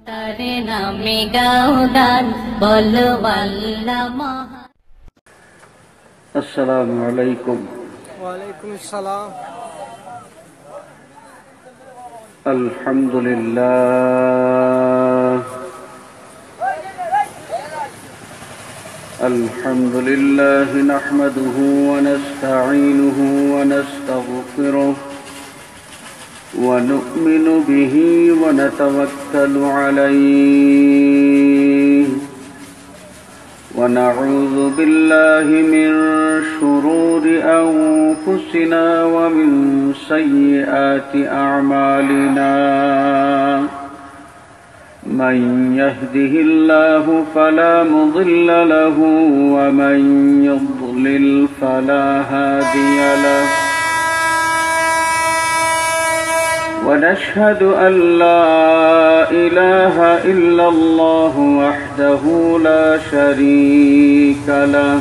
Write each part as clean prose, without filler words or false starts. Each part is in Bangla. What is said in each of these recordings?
তারে নামে গাও গান বলো আল্লাহ মহান। আসসালামু আলাইকুম। ওয়ালাইকুম আসসালাম। আলহামদুলিল্লাহ আলহামদুলিল্লাহ নাহমাদুহু ওয়া নাস্তাঈনুহু ওয়া নাস্তাগফিরুহু ওয়া নু'মিনু বিহি ওয়া নাতাওয়াক্কালু আলাইহি ওয়া না'উযু বিল্লাহি মিন শুরুরি আনফুসিনা ওয়া মিন সাইয়্যাতি আ'মালিনা। من يهده الله فلا مضل له ومن يضلل فلا هادي له ونشهد أن لا إله إلا الله وحده لا شريك له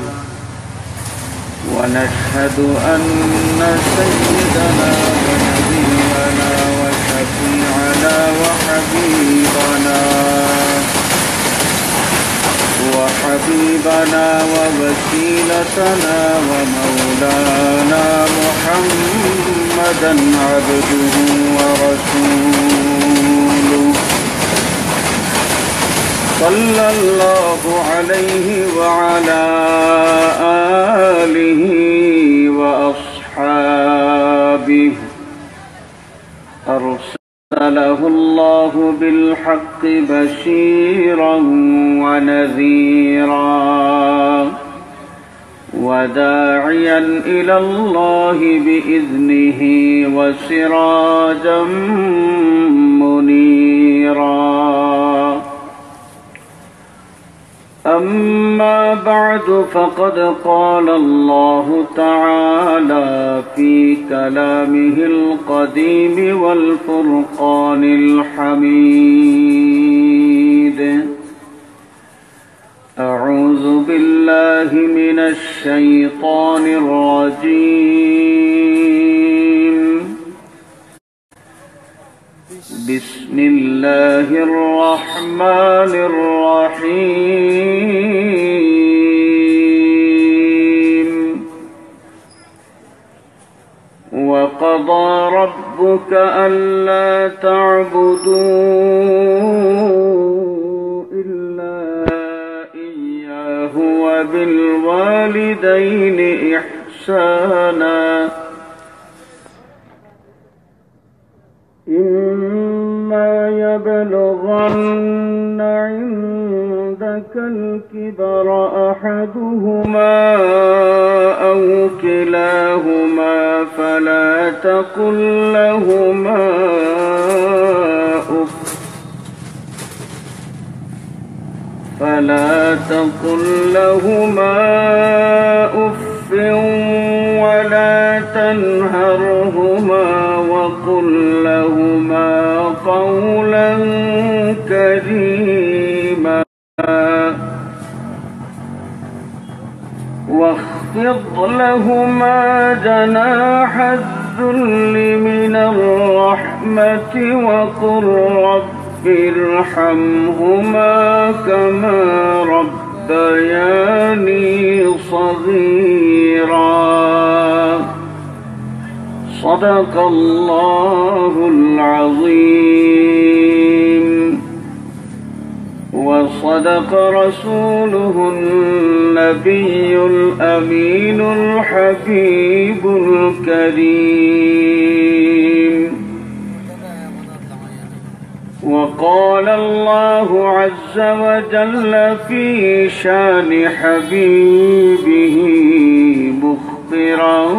ونشهد أن سيدنا ونبينا وشفيعنا وحبيبنا ووسيلتنا ومولانا محمدا عبده ورسوله صلى الله عليه وعلى آله وأصحابه أرسله الله بالحق بشيرا ونذيرا وداعيا إلى الله بإذنه وسراجا منيرا. أما بعد فقد قال الله تعالى في كلامه القديم والفرقان الحميد: أعوذ بالله من الشيطان الرجيم. بسم الله الرحمن الرحيم. وقضى ربك ألا تعبدوا إلا إياه وبالوالدين إحسانا إما يبلغن عندك الكبر أحدهما أو كلاهما فلا تقل لهما أف ولا تنهرهما وقل لهما قولا كريما واخفض لهما جناح الذل من الرحمة وقل رب ارحمهما كما ربياني صغيرا. صدق الله العظيم وصدق رسوله النبي الأمين الحبيب الكريم. وقال الله عز وجل في شان حبيبه مخبرا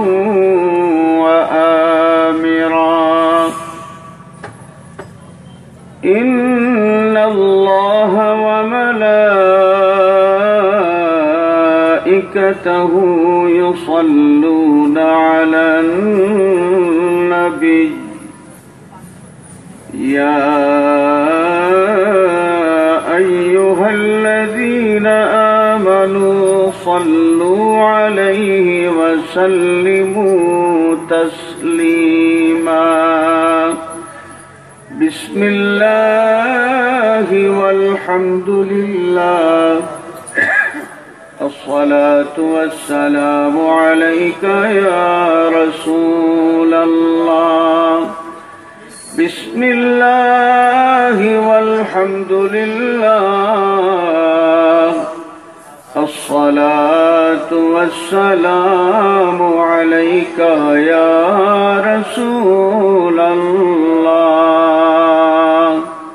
وآمرا: إن الله وملائكته يصلون على النبي يا أيها الذين آمنوا صلوا عليه وسلموا تسليما. بسم الله والحمد لله الصلاة والسلام عليك يا رسول الله بسم الله والحمد لله الصلاة والسلام عليك يا رسول الله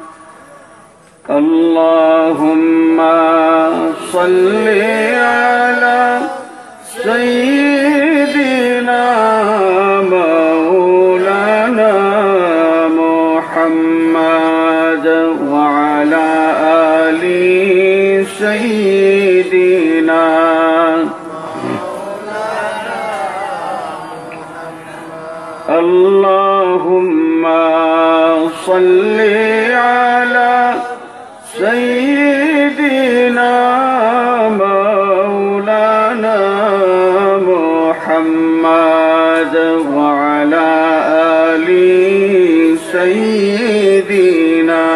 اللهم صل على سيدنا مولانا محمد وعلى آل سيدنا اللهم صل على سيدنا مولانا محمد وعلى آل سيدنا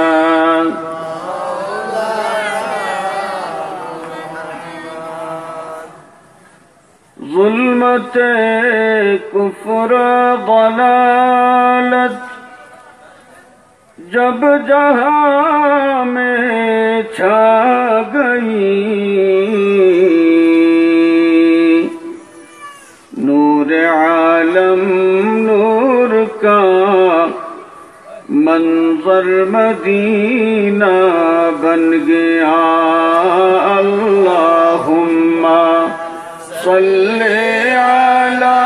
ظلمت کفر ضلالت جب جہاں میں چھا گئی نور عالم نور کا منظر مدینہ بن گیا اللہم صل علی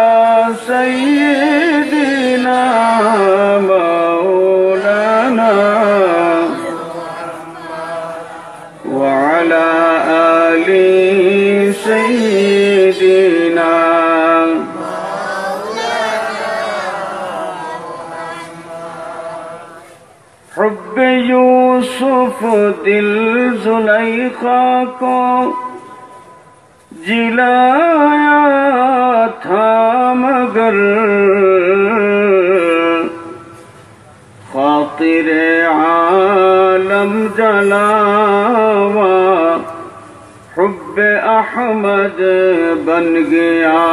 سیدنا مولانا وعلى آل سيدنا حب یوسف دل زلیخا کو جلایا تھا مگر خاطر عالم جلاوا حب احمد بن گیا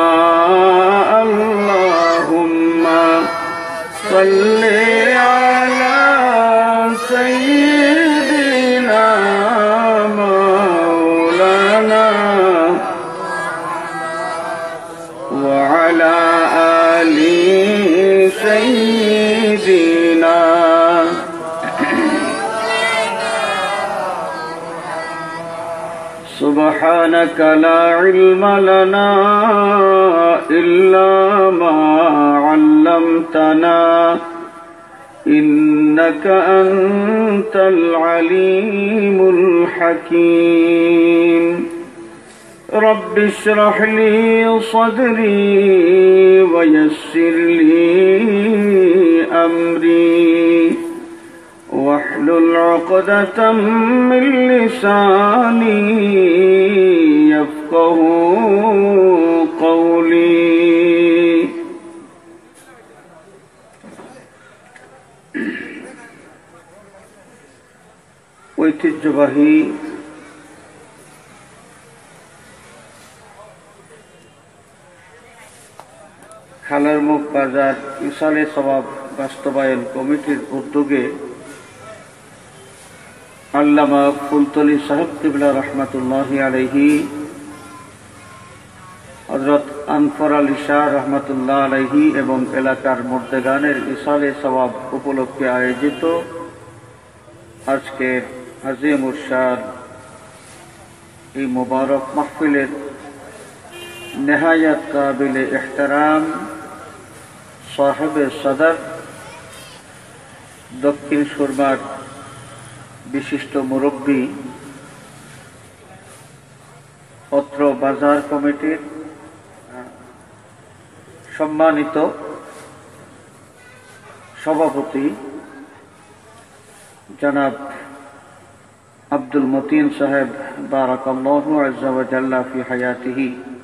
اللہم صل علی سیدنا مولانا وعلى آل سيدنا سبحانك لا علم لنا إلا ما علمتنا إنك أنت العليم الحكيم رب اشرح لي صدري ويسر لي أمري واحلل عقدة من لساني يفقه قولي ঐতিহ্যবাহী খালারমুখ বাজার ইসালে সওয়াব বাস্তবায়ন কমিটির উদ্যোগে আল্লামা ফুলতলি সাহেব কিবলা রহমাতুল্লাহি আলাইহি হযরত আনফর আলী শাহ রহমাতুল্লাহ আলাইহি এবং এলাকার মুর্দেগানের ইসালে সওয়াব উপলক্ষে আয়োজিত আজকের আজিম উরশাদ এই মুবারক মাহফিলের নেহায়াত কাবিলে ইহতারাম সাহেবে সদর দক্ষিণ সুরমার বিশিষ্ট মুরব্বী অত্র বাজার কমিটির সম্মানিত সভাপতি জনাব আব্দুল মতিন সাহেব বারাকাল্লাহু আজ্জা ওয়া জাল্লা ফি হায়াতিহি,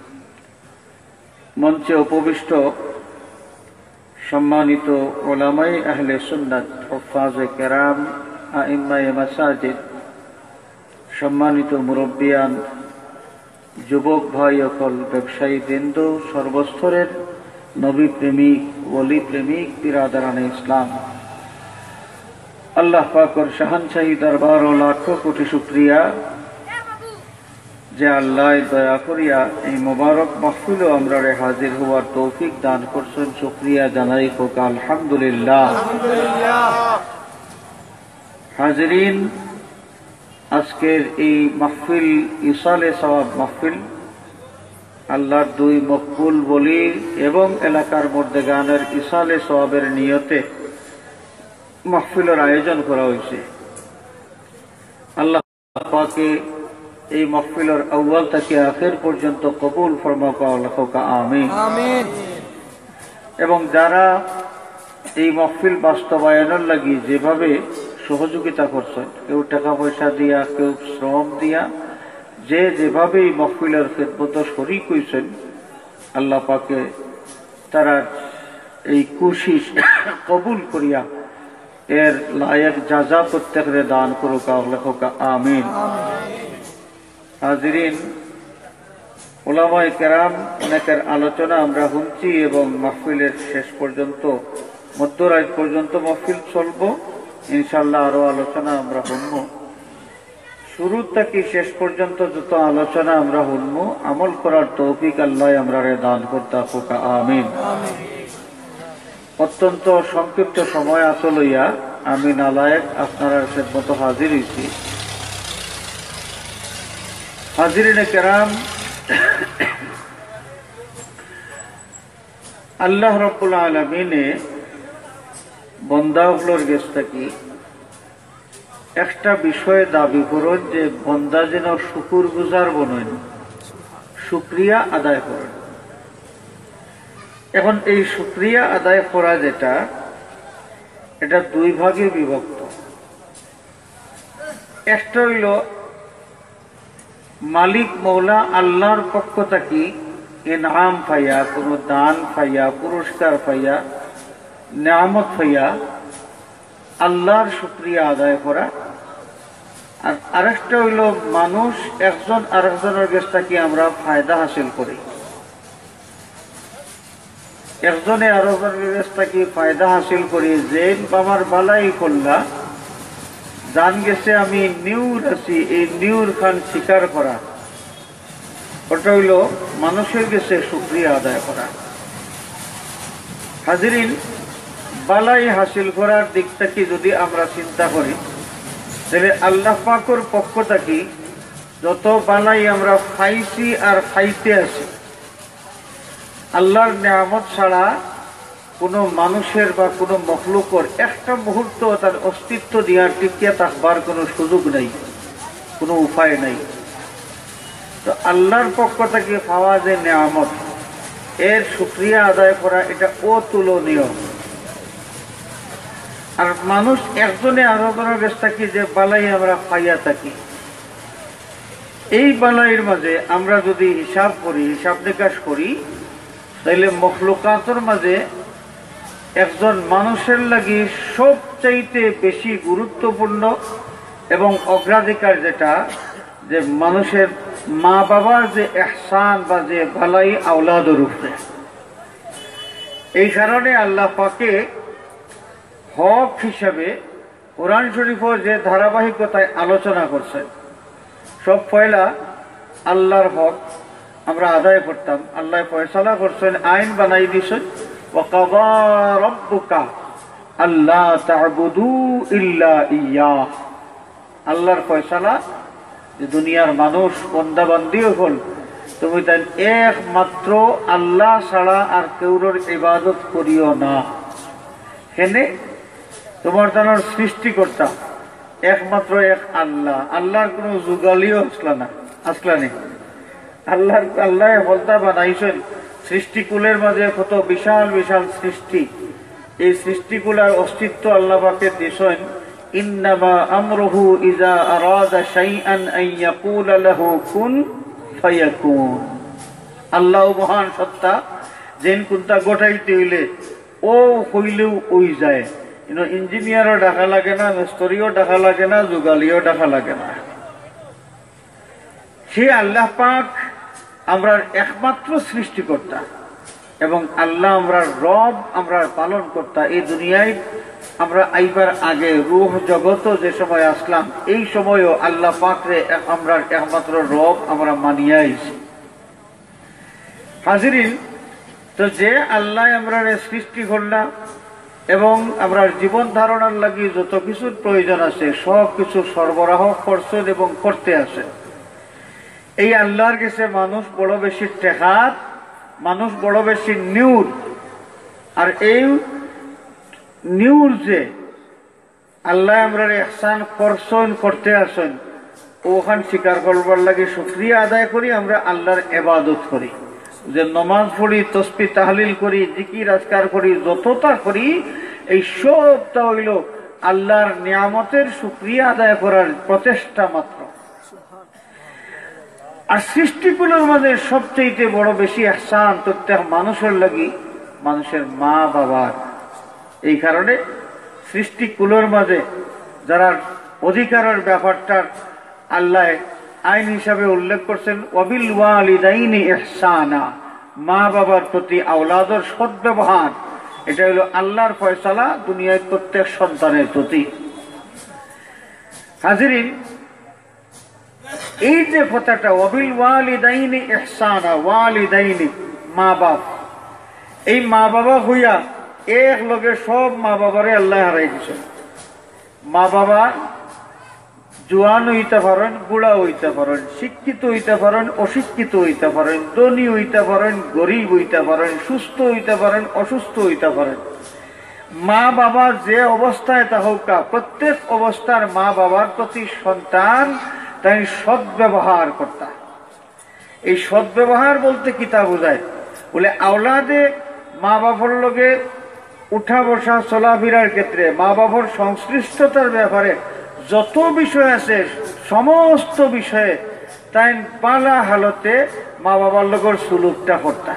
মঞ্চে উপবিষ্ট সম্মানিত উলামায়ে আহলে সুন্নাত হুফাজে কেরাম আইম্মায়ে মাসাজিদ, সম্মানিত মুরব্বিয়ান, যুবক ভাই অকল, ব্যবসায়ী বৃন্দ, সর্বস্তরের নবী প্রেমিক, ওলি প্রেমিক, বিরাদারানে ইসলাম, আল্লাহ পাকের শাহানশাহী দরবার ও লাখো কোটি শুকরিয়া যে আল্লাহ দয়া করিয়া এই মোবারক মাহফিলও আমরা হাজির হওয়ার তৌফিক দান করছেন। শুকরিয়া জানাই হোক আলহামদুলিল্লাহ। হাজিরিন, আজকের এই মাহফিল ইসালে সওয়াব মাহফিল, আল্লাহর দুই মকবুল বলি এবং এলাকার মধ্যে গানের ইসালে সওয়াবের নিয়তে মাহফিলের আয়োজন করা হয়েছে। আল্লাহ পাকে এই মাহফিলের আউয়াল থেকে আখির পর্যন্ত কবুল ফরমাক আমিন। এবং যারা এই মাহফিল বাস্তবায়নের লাগি যেভাবে সহযোগিতা করছেন, কেউ টাকা পয়সা দিয়া, কেউ শ্রম দিয়া, যে যেভাবে এই মাহফিলের খিদমত শরীক হইছেন, আল্লাহ পাকে তারা এই কোশিশ কবুল করিয়া এর লায়ক জাযা প্রত্যেকরে দান করুক আমিন। হাজিরিন, উলামায়ে কেরাম অনেকের আলোচনা আমরা শুনছি এবং মাহফিলের শেষ পর্যন্ত, মধ্যরাত পর্যন্ত মাহফিল চলব, ইনশাআল্লাহ আরো আলোচনা আমরা শুনব। শুরু থেকে শেষ পর্যন্ত যত আলোচনা আমরা শুনব, আমল করার তৌফিক আল্লাহ আমরা দান করতে হোক আমিন। অত্যন্ত সংক্ষিপ্ত সময় আসল লইয়া আমি নালায়েক আপনারা খেদমত হাজির হইছি। হাজিরিনে কেরাম, আল্লাহ রাব্বুল আলামিনে বন্দাগুলোর কাছ থেকে একটা বিষয়ে দাবি করেন যে বন্দা যেন শুকুর গুজার বনেন, শুকরিয়া আদায় করেন। এখন এই শুকরিয়া আদায় করা যেটা, এটা দুই ভাগে বিভক্ত। একটা হইল মালিক মৌলা আল্লাহর পক্ষ থেকে ইনআম পাইয়া, কোন দান পাইয়া, পুরস্কার পাইয়া, নিয়ামত পাইয়া আল্লাহর শুকরিয়া আদায় করা। আর আরেকটা হইল মানুষ একজন আরেকজনের কাছ থেকে আমরা ফায়দা হাসিল করি। একজনে আরেকজনের কাছ থেকে ফায়দা হাসিল করি, যে আমার বালাই করলা, জান গেছে আমি নিউর আছি, এই নিউর খান স্বীকার করা, ওটা হইল মানুষের কাছে শুকরিয়া আদায় করা। হাজিরিন, বালাই হাসিল করার দিক থেকে যদি আমরা চিন্তা করি, তাহলে আল্লাহ পাকের পক্ষ থেকে যত বালাই আমরা খাইছি আর খাইতে আছি, আল্লাহর নিয়ামত ছাড়া কোনো মানুষের বা কোনো মখলুকের একটা মুহূর্ত তার অস্তিত্ব দেওয়ার টিকিয়া থাকবার কোনো সুযোগ নাই, কোনো উপায় নাই। তো আল্লাহর পক্ষ থেকে পাওয়া যে নিয়ামত, এর শুকরিয়া আদায় করা এটা অতুলনীয়। আর মানুষ একজনে আরেকজনের কাছ থেকে যে বালাই আমরা পাইয়া থাকি, এই বালাইয়ের মাঝে আমরা যদি হিসাব করি, হিসাব নিকাশ করি, তাইলে মখলুকাতের মাঝে একজন মানুষের লাগি সবচাইতে বেশি গুরুত্বপূর্ণ এবং অগ্রাধিকার যেটা, যে মানুষের মা বাবার যে ইহসান বা যে ভালাই আওলাদের উপরে। এই কারণে আল্লাহ পাকে হক হিসাবে কোরআন শরীফের যে ধারাবাহিকতায় আলোচনা করছেন, সব পয়লা আল্লাহর হক আমরা আদায় করতাম। আল্লাহ ফয়সালা করছেন, আইন বানাই দিছেন, ওয়াকাযা রাব্বুকা আল্লা তা'বুদু ইল্লা ইয়্যাহ। আল্লাহর ফয়সালা যে দুনিয়ার মানুষ বান্দা বান্দি হল, তুমি তাই একমাত্র আল্লাহ ছাড়া আর কেউর ইবাদত করিও না। হেনে তোমার তার সৃষ্টিকর্তা একমাত্র এক আল্লাহ, আল্লাহর কোনো যুগালিও আসলা নেই। আল্লাহ বলতা বানাইছেন সৃষ্টিকুলের মাঝে কত বিশাল বিশাল সৃষ্টি, এই সৃষ্টিকুলার অস্তিত্ব আল্লাহ পাকে দিয়েছেন। ইন্নামা আমরুহু ইযা আরাদা শাইআন আন ইয়াকুলা লাহু কুন ফায়াকুন। আল্লাহ মহান সত্তা, যেন কোনটা গঠাইতে হইলে ও হইলেও ওই যায়, ইঞ্জিনিয়ারও ডাকা লাগে না, মিস্ত্রিও ডাকা লাগে না, যুগালিও ডাকা লাগে না। সেই আল্লাহ পাক আমরা একমাত্র সৃষ্টিকর্তা এবং আল্লাহ আমরা রব, আমরা পালন কর্তা। এই দুনিয়ায় আমরা আইবার আগে রূহ জগত যে সময় আসলাম, এই সময়ও আল্লাহ পাকরে আমরা একমাত্র রব আমরা মানিয়ে আইছি। হাজিরিন, তো যে আল্লাহ আমরা সৃষ্টি করলাম এবং আমরা জীবন ধারণার লাগি যত কিছুর প্রয়োজন আছে সব কিছু সরবরাহ করছেন এবং করতে আসেন। এই আল্লাহর কাছে মানুষ বড় বেশি টেকার, মানুষ বড় বেশি নিউর। আর এই নিউর যে আল্লাহ আমরা ইহসান করছেন, করতে আসেন, ওখান স্বীকার করবার লাগে শুকরিয়া আদায় করি, আমরা আল্লাহর ইবাদত করি। যে নমাজ পড়ি, তসবিহ তাহলিল করি, জিকির আজকার করি, যতটা করি, এই সবটা হইল আল্লাহর নিয়ামতের শুকরিয়া আদায় করার প্রচেষ্টা মাত্র। আর সৃষ্টিগুলোর মাঝে সবচেয়ে বড় বেশি ইহসান প্রত্যেক মানুষের লাগি মানুষের মা বাবার। এই কারণে সৃষ্টিকুলোর মাঝে যারা অধিকারের ব্যাপারটা আল্লাহ আইন হিসাবে উল্লেখ করছেন, ওয়াবিল ওয়ালিদাইনি ইহসানা, মা বাবার প্রতি আওলাদের সদ্ব্যবহার। এটা হলো আল্লাহর ফয়সালা দুনিয়ার প্রত্যেক সন্তানের প্রতি। হাজিরিন, এই যে কথাটা ওয়াবিল ওয়ালিদাইনি ইহসানা, ওয়ালিদাইনি মা বাপ, এই মা বাবা হইয়া এক লগে সব মা বাবারে আল্লাহ হারাই দিছে। মা বাবা জোয়ান হইতে পারেন, বুড়া হইতে পারেন, শিক্ষিত হইতে পারেন, অশিক্ষিত হইতে পারেন, ধনী হইতে পারেন, গরিব হইতে পারেন, সুস্থ হইতে পারেন, অসুস্থ হইতে পারেন। মা বাবা যে অবস্থায় থাকুক, প্রত্যেক অবস্থার মা বাবার প্রতি সন্তান তাই সদ্ব্যবহার করতা। এই সদ্ব্যবহার বলতে কি তা বোঝায়? বলে আওলাদে মা বাবার লগে উঠা বসা চলাফেরার ক্ষেত্রে মা বাবার সংশ্লিষ্টতার ব্যাপারে যত বিষয় আছে সমস্ত বিষয়ে তাই পালা হালতে মা বাবার লগের সুলুকটা করতা।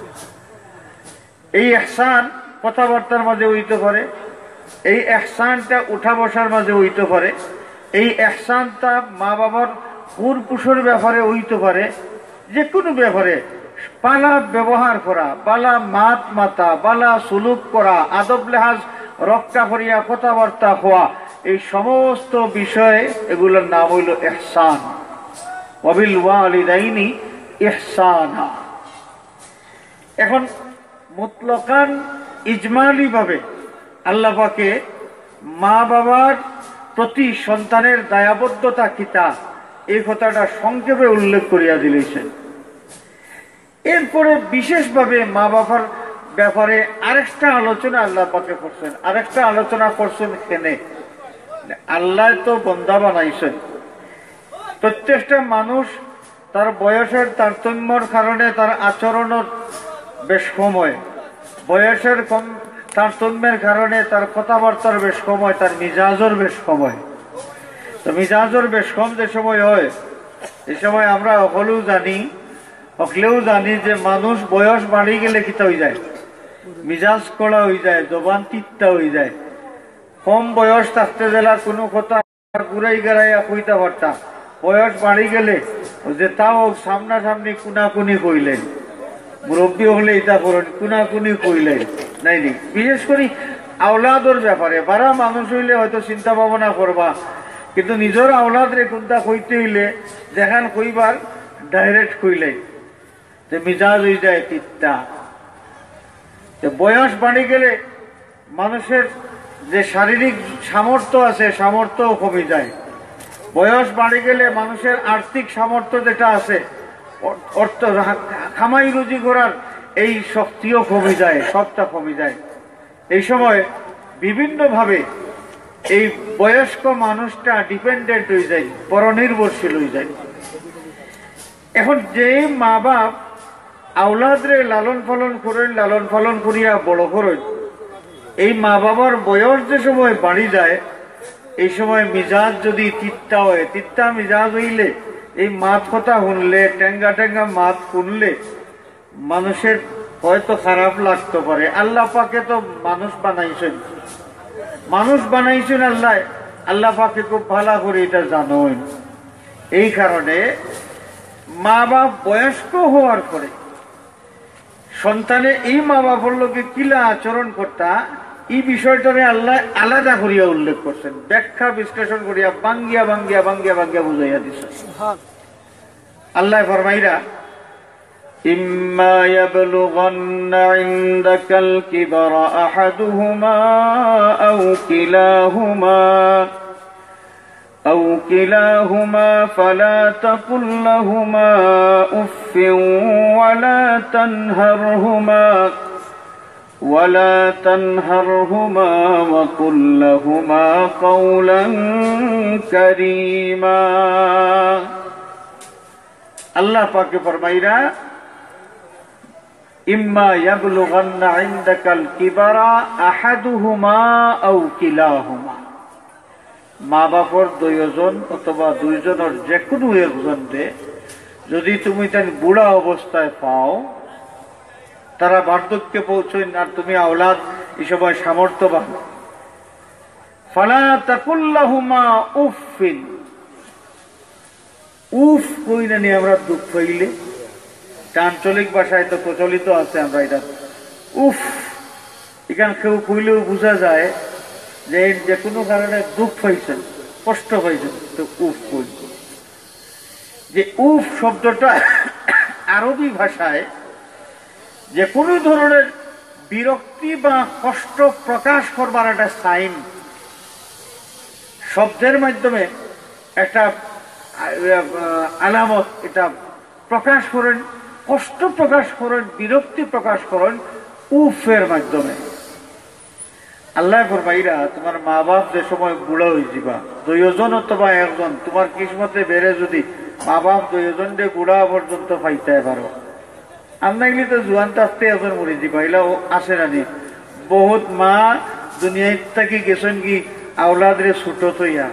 এই ইহসান কথাবার্তার মাঝে হইতে পারে, এই ইহসানটা উঠা বসার মাঝে হইতে পারে, এই ইহসানটা মা বাবার পুরপুষের ব্যাপারে হইতে পারে, যে কোনো ব্যাপারে পালা ব্যবহার করা, বালা মাত মাতা, বালা সুলুক করা, আদব লেহাজ রক্ষা করিয়া কথাবার্তা হওয়া, এই সমস্ত বিষয়ে এগুলোর নাম হইল ইহসান। ওয়াবিল ওয়ালিদাইনি ইহসানা। এখন মুতলাকান ইজমালি ভাবে আল্লাহ পাকে মা বাবার প্রতি সন্তানের দায়বদ্ধতা কিতা এই কথাটা সংক্ষেপে উল্লেখ করিয়া দিলেছেন। এরপরে বিশেষভাবে মা বাবার ব্যাপারে আরেকটা আলোচনা আল্লাহ পাকে করছেন। আরেকটা আলোচনা করছেন কেনে? আল্লাহ তো বন্দা বানাইছেন, প্রত্যেকটা মানুষ তার বয়সের তারতম্যর কারণে তার আচরণের বেশ সময়, বয়সের কম তারতম্যের কারণে তার কথাবার্তার বেশ সময়, তার মিজাজের বেশ সময়। তো মিজাজের বেশ কম যে সময় হয়, এই সময় আমরা সকলেও জানি যে মানুষ বয়স বাড়ি গেলে কিতা হয়ে যায়, মিজাজ কড়া হয়ে যায়, জবান তিত্তা হয়ে যায়। কম বয়স থাকতে গেলে কোনো কথা ঘুরাই গেড়াইয়া কইতে পারতাম, বয়স বাড়ি গেলে যে তাও সামনাসামনি কুনাকুনি কইলেন, মুরব্বী হলে ইতা করেন কুনাকুনি কইলেন নাই নি। বিশেষ করে আওলাদর ব্যাপারে বারা মানুষ হইলে হয়তো চিন্তা ভাবনা করবা, কিন্তু নিজের আওলাদ রে কোনটা কইতে হইলে যেখান কইবার ডাইরেক্ট কইলেন, যে মিজাজ হয়ে যায় তিত্তা। বয়স বাড়ি গেলে মানুষের যে শারীরিক সামর্থ্য আছে সামর্থ্যও কমে যায়। বয়স বাড়ি গেলে মানুষের আর্থিক সামর্থ্য যেটা আছে, অর্থ খামাই রুজি করার এই শক্তিও কমে যায়, সবটা কমে যায়। এই সময় বিভিন্নভাবে এই বয়স্ক মানুষটা ডিপেন্ডেন্ট হয়ে যায়, পরনির্ভরশীল হয়ে যায়। এখন যে মা বাপ আওলাদরে লালন পালন করেন, লালন পালন করিয়া বড় করেন, এই মা বাবার বয়স যে সময় বাড়ি যায়, এই সময় মিজাজ যদি তিত্তা হয়, তিত্তা মিজাজ হইলে এই মাত কথা শুনলে, টেঙ্গা টেঙ্গা মাত শুনলে মানুষের হয়তো খারাপ লাগতে পারে। আল্লাহ পাকে তো মানুষ বানাইছেন, মানুষ বানাইছেন আল্লাহ, আল্লাহ পাকে খুব ভালো করে এটা জানেন। এই কারণে মা বাপ বয়স্ক হওয়ার পরে সন্তানে এই মা বাবার লোকে কিলা আচরণ করতা, এই বিষয়টারে আল্লাহ আলাদা করিয়া উল্লেখ করছেন, ব্যাখ্যা বিশ্লেষণ করিয়া বাঙ্গিয়া বাঙ্গিয়া বাঙ্গিয়া বাঙ্গিয়া বুঝাইয়া দিচ্ছেন। আল্লাহ ফরমাইরা, ইম্মা ইয়াবলুগান্না ইনদাকাল কিবারা আহাদুহুমা আও কিলাহুমা ফালা তাকুল লাহুমা উফফিন ওয়ালা তানহারহুমা ওয়া কুল লাহুমা কাওলান কারীমা। আল্লাহ পাকে ফরমাইরা, ইম্মা ইয়াবলুগান্না ইনদাকাল কিবারা আহাদুহুমা আও কিলাহুমা, মা বাপর দুইজন অথবা দুইজনের যে কোনো একজনকে যদি তুমি তার বুড়া অবস্থায় পাও, তারা বার্ধক্যে পৌঁছইন আর তুমি আওলাদ এই সময় সামর্থ্যবান, ফালা তাকুল লাহুমা উফফিন, উফ কই না নি আমরা দুঃখ হইলে, আঞ্চলিক ভাষায় তো প্রচলিত আছে আমরা এটা উফ, এখানে কেউ কইলেও বোঝা যায় যে যে কোনো কারণে দুঃখ পাইছেন, কষ্ট পাইছেন, তো উফ কই। যে উফ শব্দটা আরবি ভাষায় যে কোনো ধরনের বিরক্তি বা কষ্ট প্রকাশ করবার একটা সাইন, শব্দের মাধ্যমে একটা আলামত, এটা প্রকাশ করেন, কষ্ট প্রকাশ করেন, বিরক্তি প্রকাশ করেন উফের মাধ্যমে। আল্লাহ ফরমাইরা, তোমার মা বাপ যে সময় বুড়া হয়ে যাবা, দুইজন অথবা একজন, তোমার কিসমতে বেড়ে যদি মা বাপ দুইজন যে বুড়া পর্যন্ত পাইতে পারো, আমরা এগুলি তো জোয়ান তাস্তে একজন মরে যাবা, এগুলো আসে না নি। বহুত মা দুনিয়ায় থাকি গেছেন কি আওলাদরে ছোট থইয়া,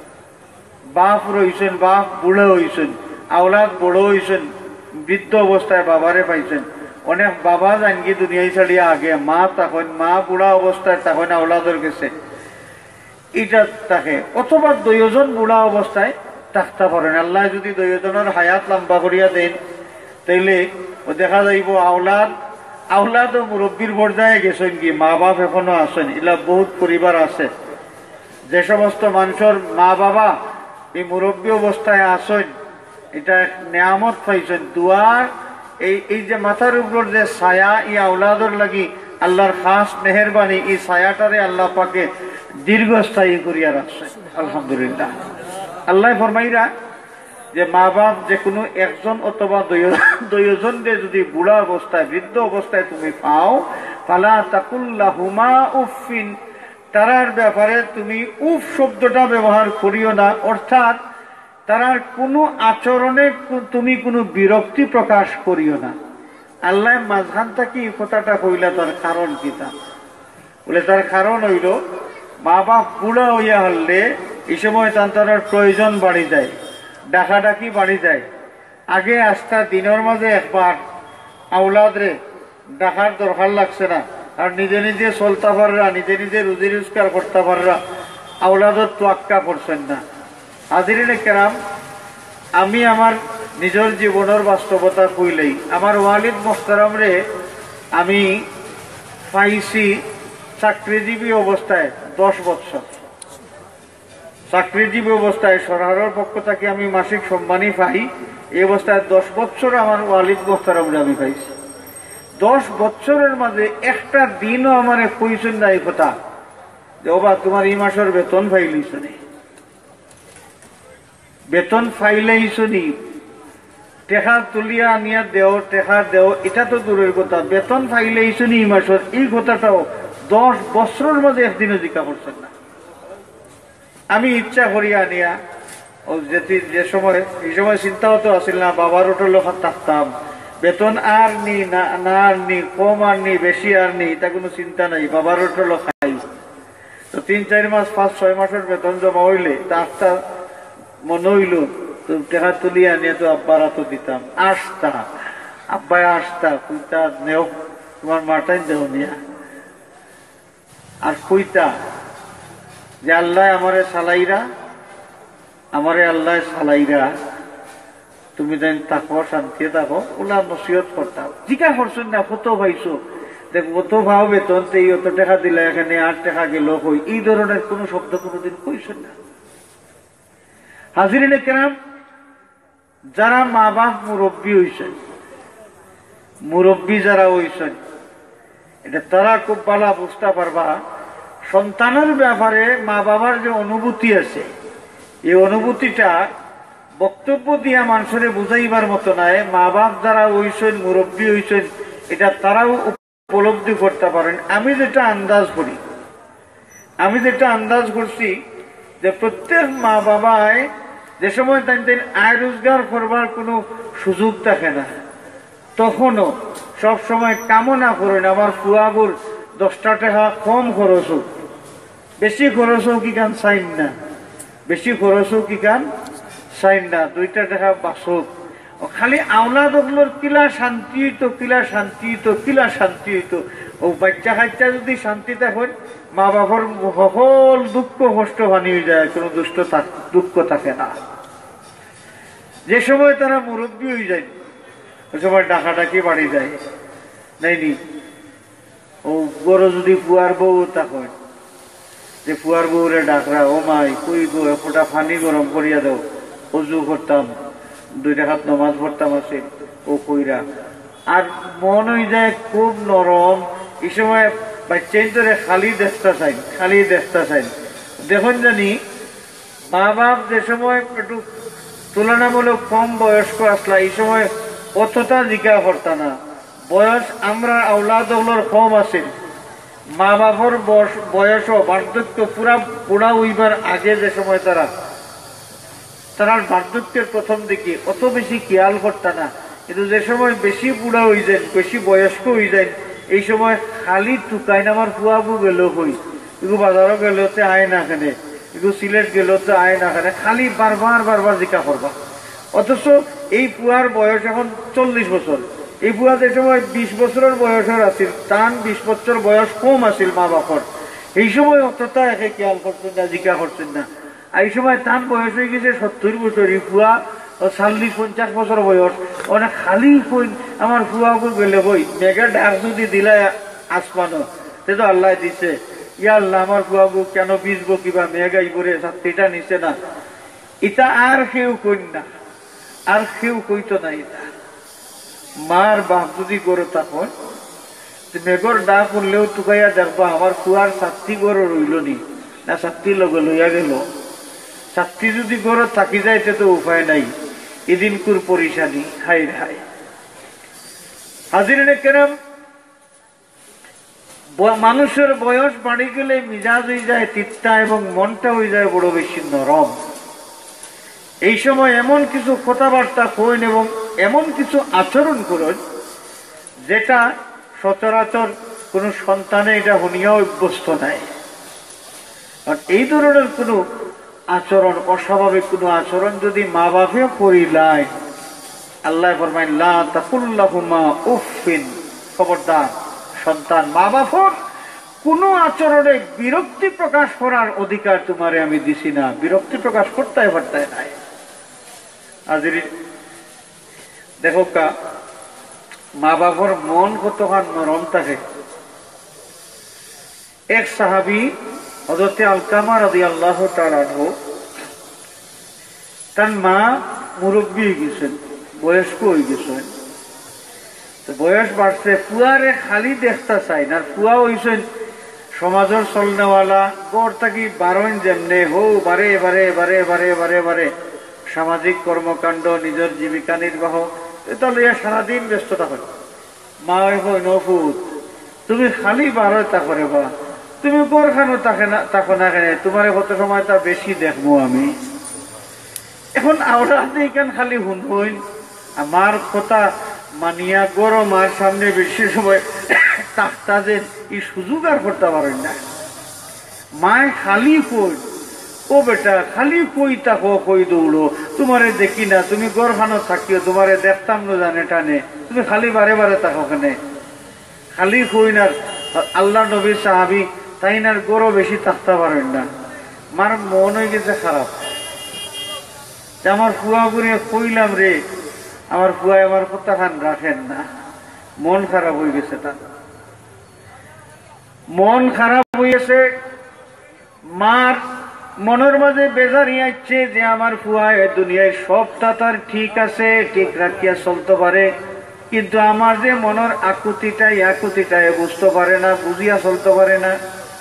বাপ রইছেন, বাপ বুড়ো হইছেন, আওলাদ বড় হইছেন, বৃদ্ধ অবস্থায় বাবারে পাইছেন। অনেক বাবা জানকি দুনিয়ায় ছাড়িয়া আগে, মা তখন মা বুড়া অবস্থায় তখন আওলাদের গেছে, এটা তাকে অথবা দুইজন বুড়া অবস্থায় থাকতে পারেন। আল্লাহ যদি দুইজনের হায়াত লম্বা করিয়া দেন, তাইলে দেখা যাইব আওলাদ ও মুরব্বীর পর্যায়ে গেছেন কি, মা বাপ এখনো আছেন। এলা বহুত পরিবার আছে যে সমস্ত মানুষের মা বাবা এই মুরব্বী অবস্থায় আছেন, এটা নিয়ামত পাইছেন। দুয়ার এই যে মাথার উপর যে ছায়া, এই আওলাদর লাগি আল্লাহর খাস মেহেরবানি, এই ছায়াটারে আল্লাহ পাকে দীর্ঘস্থায়ী করিয়া রাখছে, আলহামদুলিল্লাহ। আল্লাহ ফরমাইরা যে মা বাপ যে কোনো একজন অথবা দুইজনকে যদি বুড়া অবস্থায়, বৃদ্ধ অবস্থায় তুমি পাও, ফালা তাকুল লাহুমা উফফিন, তারার ব্যাপারে তুমি উফ শব্দটা ব্যবহার করিও না, অর্থাৎ তারার কোনো আচরণে তুমি কোনো বিরক্তি প্রকাশ করিও না। আল্লাহ মাঝখান থেকে এই কথাটা কইলা, তার কারণ কি? তা বলে তার কারণ হইল, মা বাপ বুড়া হইয়া হলে এই সময় তার প্রয়োজন বাড়ি যায়, ডাকাডাকি বাড়ি যায়। আগে আস্থা দিনের মাঝে একবার আওলাদরে ডাকার দরকার লাগছে না, আর নিজে নিজে চলতে পাররা, নিজে নিজে রুজি রোজগার করতে পাররা, আওলাদর তোয়াক্কা করছেন না। হাজিরিনে কেরাম, আমি আমার নিজের জীবনের বাস্তবতা কইলেই, আমার ওয়ালিদ মোহতারাম রে আমি পাইছি চাকরিজীবী অবস্থায় 10 বছর। চাকরিজীবী অবস্থায় সরকারের পক্ষ থেকে আমি মাসিক সম্মানই পাই, এই অবস্থায় 10 বছর আমার ওয়ালিদ মোহতারাম রে আমি পাইছি। 10 বছরের মাঝে একটা দিনও আমার কইছেন না এই কথা যে ওবা তোমার এই মাসের বেতন পাইলিস নি, বেতন ফাইলেইছনি, টেকা তুলিয়া আনিয়া দেও, টেকা দেও, এটা তো দূরের কথা, বেতন ফাইলেইছনি এই মাসের, এই কথাটাও 10 বছরের মাঝে একদিনও জিজ্ঞা করছেন না। আমি ইচ্ছা করিয়া আনিয়া যে সময়, এই সময় চিন্তাও তো আসিল না, বাবার ওটার লোক থাকতাম, বেতন আর নি না আর নি, কম আর নি, বেশি আর নি, এটা কোনো চিন্তা নাই, বাবার ওটার লোক খাই। তো 3-4 মাস 5-6 মাসের বেতন জমা হইলে তা আস্তা মনে হইল তো টেকা তুলিয়া নিয়ে তো আব্বারা তো দিতাম, আসতা আব্বাই আসতা, কইতা নেও তোমার মাটাই দেও নিয়া, আর কইতা যে আল্লাহ আমারে সালাইরা, আমারে আল্লাহ সালাইরা, তুমি দেন থাকো, শান্তি থাকো, ওলা নসিহত করতাম। জিজ্ঞা করছেন না কত পাইছো, দেখ কত ভাও বেতন, এই অত টাকা দিলে এখানে 8 টাকা গেল কই, এই ধরনের কোন শব্দ কোনোদিন কইছেন না। হাজিরিনে কেরাম, যারা মা বাপ মুরব্বী হইছেন, মুরব্বী যারা হইছেন, এটা তারা খুব ভালো বুঝতে পারবা সন্তানের ব্যাপারে মা বাবার যে অনুভূতি আছে, এই অনুভূতিটা বক্তব্য দিয়া মানুষের বুঝাইবার মতো নয়। মা বাপ যারা হইছেন, মুরব্বী হইছেন, এটা তারাও উপলব্ধি করতে পারেন। আমি যেটা আন্দাজ করছি যে প্রত্যেক মা বাবায় যে সময় তাই আয় রোজগার করবার কোনো সুযোগ থাকে না, তখনও সব সময় কামনা করেন আমার ফুয়াগুর 10টা টাকা কম খরচ হোক, বেশি খরচ হোক কি গান চাইন না, বেশি খরচ হোক কি গান চাইন না, 2টা টাকা বাঁচক। খালি আওলা দগলোর কিলা শান্তি হইতো, কিলা শান্তি হইতো, কিলা শান্তি হইতো। ও বাচ্চা কাচ্চা যদি শান্তিতে হয়, মা বাবার সকল দুঃখ কষ্ট ভানি হয়ে যায়, কোনো দুঃখ থাকে না। যে সময় তারা মুরব্বী হয়ে যায়, ওই সময় ডাকাডাকি বাড়ি যায় নাইনি। ও গরো যদি পুয়ার বউ তখন যে পুয়ার বউরে ডাকরা, ও মাই কই গো একটা পানি গরম করিয়া দাও, অজু করতাম, 2 টাকাত নামাজ পড়তাম আছে, ও কইরা। আর মন হয়ে যায় খুব নরম। এই সময় বাচ্চাই ধরে খালি দেখতে চাই। দেখুন জানি মা বাপ যে সময় একটু তুলনামূলক কম বয়স্ক আসলা, এই সময় অতটা জিজ্ঞা করতা না। বয়স আমরা আওলাদগুলোর কম আছে, মা বাবার বয়স বার্ধক্য পুরা হইবার আগে যে সময় তারা বার্ধক্যের প্রথম দিকে অত বেশি খেয়াল করতা না। কিন্তু যে সময় বেশি বুড়া হয়ে যায়, বেশি বয়স্ক হয়ে যায়, এই সময় খালি টুকাইন আমার ফুয়াবু গেল হই, এগুলো বাজারও গেল আয় না খানে, এগুলো সিলেট গেল আয় না খানে, খালি বারবার জিজ্ঞা করবা। অথচ এই পুয়ার বয়স এখন 40 বছর। এই পুয়া যে সময় 20 বছরের বয়সের আছিল, তান 20 বছর বয়স কম আছিল মা বাপর, এই সময় অতটা একে খেয়াল করছেন না, জিজ্ঞা করছেন না। এই সময় তান বয়স হয়ে গেছে 70 বছর, এই পুয়া 40-50 বছর বয়স। অনেক খালি কই আমার ফুয়াবু গেলে হই, মেঘের ডাক যদি দিলাই আসমানো, সে তো আল্লাহ দিছে, ইয়া আল্লাহ আমার ফুয়াবু কেন ভিজবো, কিবা মেঘ আইবরে ছাত্রীটা নিছে না। এটা আর কেউ কই না, আর কেউ কইতো না। এটা মার বাপ যদি গরো তখন মেঘর ডাক করলেও টুকাইয়া দেখবা আমার কুয়ার ছাত্রী গরো রইল নি না, ছাত্রী লগে লইয়া গেল। ছাত্রী যদি গরো থাকি যায় এটা তো উপায় নাই, এদিন কুর পরিশানি, হাই হাই। হাজিরিনে কেরাম, মানুষের বয়স বাড়ি গেলে মিজাজ হয়ে যায় তিক্তা এবং মনটা হয়ে যায় বড় বেশি নরম। এই সময় এমন কিছু কথাবার্তা কইন এবং এমন কিছু আচরণ করুন যেটা সচরাচর কোনো সন্তানে এটা হনিয়া অভ্যস্ত নাই। আর এই ধরনের কোনো আচরণ, অস্বাভাবিক কোনো আচরণ যদি মা বাপে করিলায়, আল্লাহ ফরমাইন লা তাকুল্লাহুমা উফিন, খবরদার সন্তান মা বাপর কোনো আচরণে বিরক্তি প্রকাশ করার অধিকার তোমারে আমি দিছি না, বিরক্তি প্রকাশ করতে নাই। আজরি দেখো কা মা বাবার মন কতখান নরম থাকে। এক সাহাবী হযরত আলকামা রাদিয়াল্লাহু তাআলা আনহু, তার মা মুরব্বী হয়ে গেছেন, বয়স্ক হয়ে গেছেন। তো বয়স বাড়ছে, পুয়ারে খালি দেখতে চাই না। পুয়া হইছেন সমাজের চলনেওয়ালা, গড় থাকি বারণ যেমনে হো বারে বারে বারে বারে বারে বারে সামাজিক কর্মকাণ্ড, নিজের জীবিকা নির্বাহ, এটা লইয়া সারাদিন ব্যস্ত থাকেন। মা হয় নফুত তুমি খালি বারো তা করে বা তুমি গোরখানো তাকে না কেন, তোমার কত সময় তা বেশি দেখবো আমি। এখন আমরা এখান খালি শুনবইন আমার কথা মানিয়া গরম আর সামনে বেশি সময় তাকতা যে এই সুযোগ আর করতে পারেন না। মায় খালি কই, ও বেটা খালি কই তাকো কই দৌড়ো, তোমারে দেখি না, তুমি গরখানো থাকিও, তোমারে দেখতাম না জানে টানে, তুমি খালি বারে বারে তাকো কেনে, খালি কই না। আল্লাহ নবীর সাহাবী তাই না গরো বেশি থাকতে পারেন না। মার মন হয়ে গেছে খারাপ। আমার ফুয়া করে কইলাম রে, আমার ফুয়া আমার কথা খান রাখেন না, মন খারাপ হয়ে গেছে। তার মন খারাপ হয়েছে, মার মনের মাঝে বেজারি আসছে যে আমার ফুয়া দুনিয়ায় সবটা তার ঠিক আছে, ঠিক রাখিয়া চলতে পারে, কিন্তু আমার যে মনের আকুতিটাই বুঝতে পারে না, বুঝিয়া চলতে পারে না।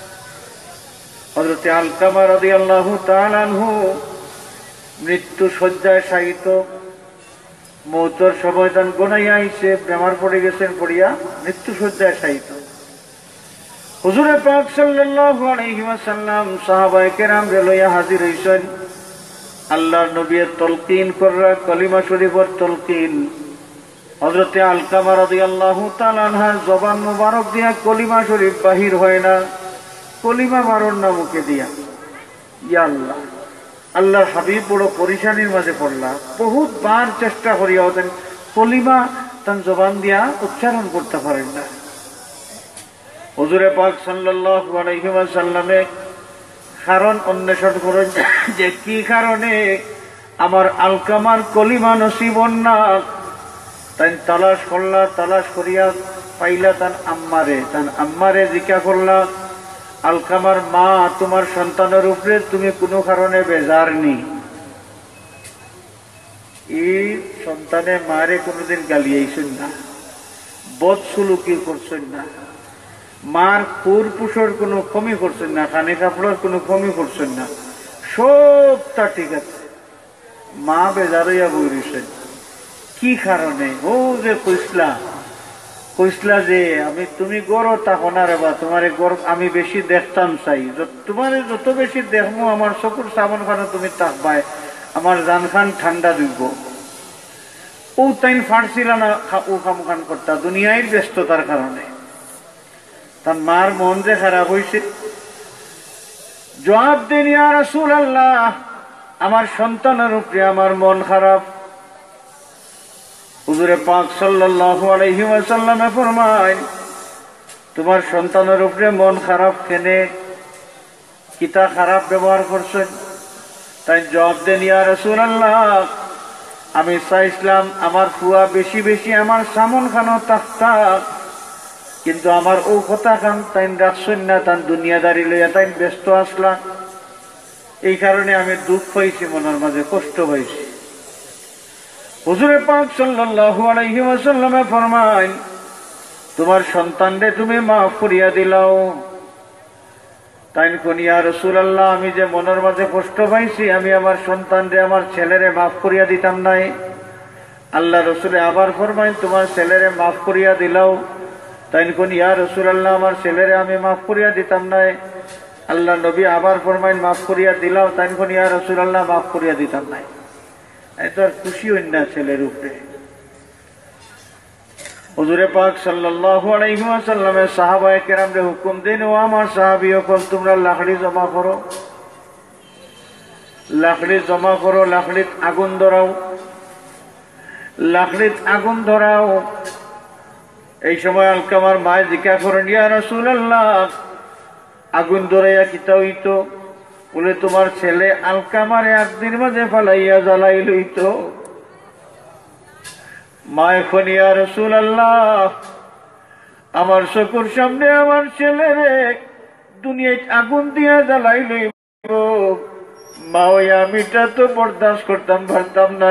হযরত আলকামা রাদিয়াল্লাহু তাআলা আনহু মৃত্যু শয্যায় শায়িত, মৌতের সময় তান গোনাইয়া আইছে, বেমার পড়ে গেছেন, পড়িয়া মৃত্যু শয্যায় শায়িত। হুজুরে পাক সাল্লাল্লাহু আলাইহি ওয়াসাল্লাম সাহাবায়ে কেরাম লইয়া হাজির হইছেন। আল্লাহর নবীর তলকিন করা কলিমা শরীফের তলকিন হযরতে আলকামা রাদিয়াল্লাহু তাআলা আনহার জবান মুবারক দিয়া কলিমা শরীফ বাহির হয় না, কলিমা বারণ না মুখে দিয়া। ইয়া আল্লাহ, আল্লাহর হাবিব বড় পরিশানির মাঝে পড়লা, বহুত বার চেষ্টা করিয়া হতেন, কলিমা তার জবান দিয়া উচ্চারণ করতে পারেন না। হুজুরে পাক সাল্লাল্লাহু আলাইহি ওয়াসাল্লামে কারণ অন্বেষণ করেন যে কি কারণে আমার আলকামার কলিমা নসিব না। তাই তালাশ করলা, তালাশ করিয়া পাইলা তান আম্মারে জিজ্ঞা করলা, আলকামার মা, তোমার সন্তানের উপরে তুমি কোনো কারণে বেজার নি? এই সন্তানের মারে কোনোদিন গালিয়াইছেন না, বদসুলুকি করছেন না, মার পুর পুষর কোনো কমি করছেন না, খানে কাপড়ের কোনো কমি করছেন না, সবটা ঠিক আছে। মা বেজার হইয়া বইছেন কি কারণে? ও যে কইসলা যে তুমি গড় থাকো না রে, বা তোমার গড় আমি বেশি দেখতাম চাই, তোমার যত বেশি দেখবো আমার চকুর সাবন খানে তুমি থাকবাই, আমার জান খান ঠান্ডা দিব। ও তাই ফাটছিল না, ও খাম খান করতা দুনিয়ায় ব্যস্ততার কারণে। তার মার মন যে খারাপ হয়েছে, জবাব দেন ইয়া রাসূলুল্লাহ, আমার সন্তানের উপরে আমার মন খারাপ। হুজুরে পাক সাল্লাল্লাহু আলাইহি ওয়াসাল্লামে ফরমায়, তোমার সন্তানের উপরে মন খারাপ কেনে? কিতা খারাপ ব্যবহার করছেন? তাই জবাব দেন ইয়া রাসূলুল্লাহ, আমি চাইছিলাম আমার ফুয়া বেশি বেশি আমার সামন খানো থাকতা, কিন্তু আমার ও কথা খান তাই রাখছেন না, তাই দুনিয়াদারি লইয়া তাই ব্যস্ত আসলা, এই কারণে আমি দুঃখ পাইছি, মনের মাঝে কষ্ট পাইছি। হুজুরে পাক সাল্লাল্লাহু আলাইহি ওয়াসাল্লামে ফরমায়, তোমার সন্তানরে তুমি মাফ করিয়া দিলাও। তাই কোন ইয়া রাসূলুল্লাহ, আমি যে মনের মাঝে কষ্ট পাইছি, আমি আমার সন্তানরে আমার ছেলেরে মাফ করিয়া দিতাম নাই। আল্লাহ রসুলে আবার ফরমায়, তোমার ছেলেরে মাফ করিয়া দিলাও। তাই কোন ইয়া রাসূলুল্লাহ, আমার ছেলেরে আমি মাফ করিয়া দিতাম নাই। আল্লাহ নবী আবার ফরমায়, মাফ করিয়া দিলাও। তাই কোন ইয়া রাসূলুল্লাহ, মাফ করিয়া দিতাম নাই। এত আর খুশি হইন না ছেলের উপরে। হুজুরে পাক সাল্লাল্লাহু আলাইহি ওয়াসাল্লামের সাহাবায়ে কেরামরে হুকুম দেন, ও আমার সাহাবীগণ, তোমরা লাকড়ি জমা করো, লাকড়ি জমা করো, লাকড়িত আগুন ধরাও, লাকড়িত আগুন ধরাও। এই সময় আলকামার মায় জিজ্ঞাসা করেন, ইয়া রাসূলুল্লাহ, আগুন ধরাইয়া কিতা হইতো? বলে, তোমার ছেলে আলকামারে একদিন মাঝে ফালাইয়া জ্বালাই লইত। মা এখন, ইয়া রাসূলুল্লাহ, আমার চকুর সামনে আমার ছেলেরে দুনিয়ায় আগুন দিয়া জ্বালাই লইব, মা ওই আমিটা তো বরদাস্ত করতাম পারতাম না।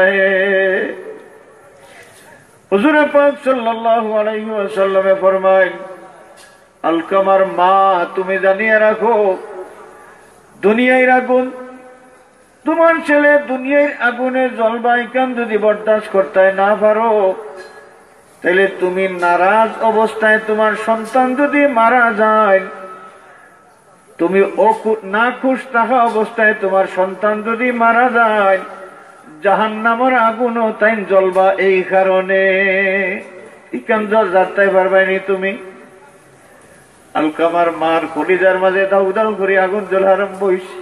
হুজুরে পাক সাল্লাল্লাহু আলাইহি ওয়াসাল্লামে ফরমায়, আলকামার মা, তুমি জানিয়ে রাখো, দুনিয়ার আগুন, তোমার ছেলে দুনিয়ার আগুনে জ্বলবাইকান যদি বরদাস্ত করতে না পারো, তাহলে তুমি নারাজ অবস্থায় তোমার সন্তান যদি মারা যায়, তুমি না খুশ থাকা অবস্থায় তোমার সন্তান যদি মারা যায়, জাহান্নামের আগুনও তাই জ্বলবা। এই কারণে ইকান যাত্রায় পারবাইনি তুমি। আলকামার মার কলিজার মাঝে দাউ দাউ করে আগুন জ্বলা আরম্ভ হইছে।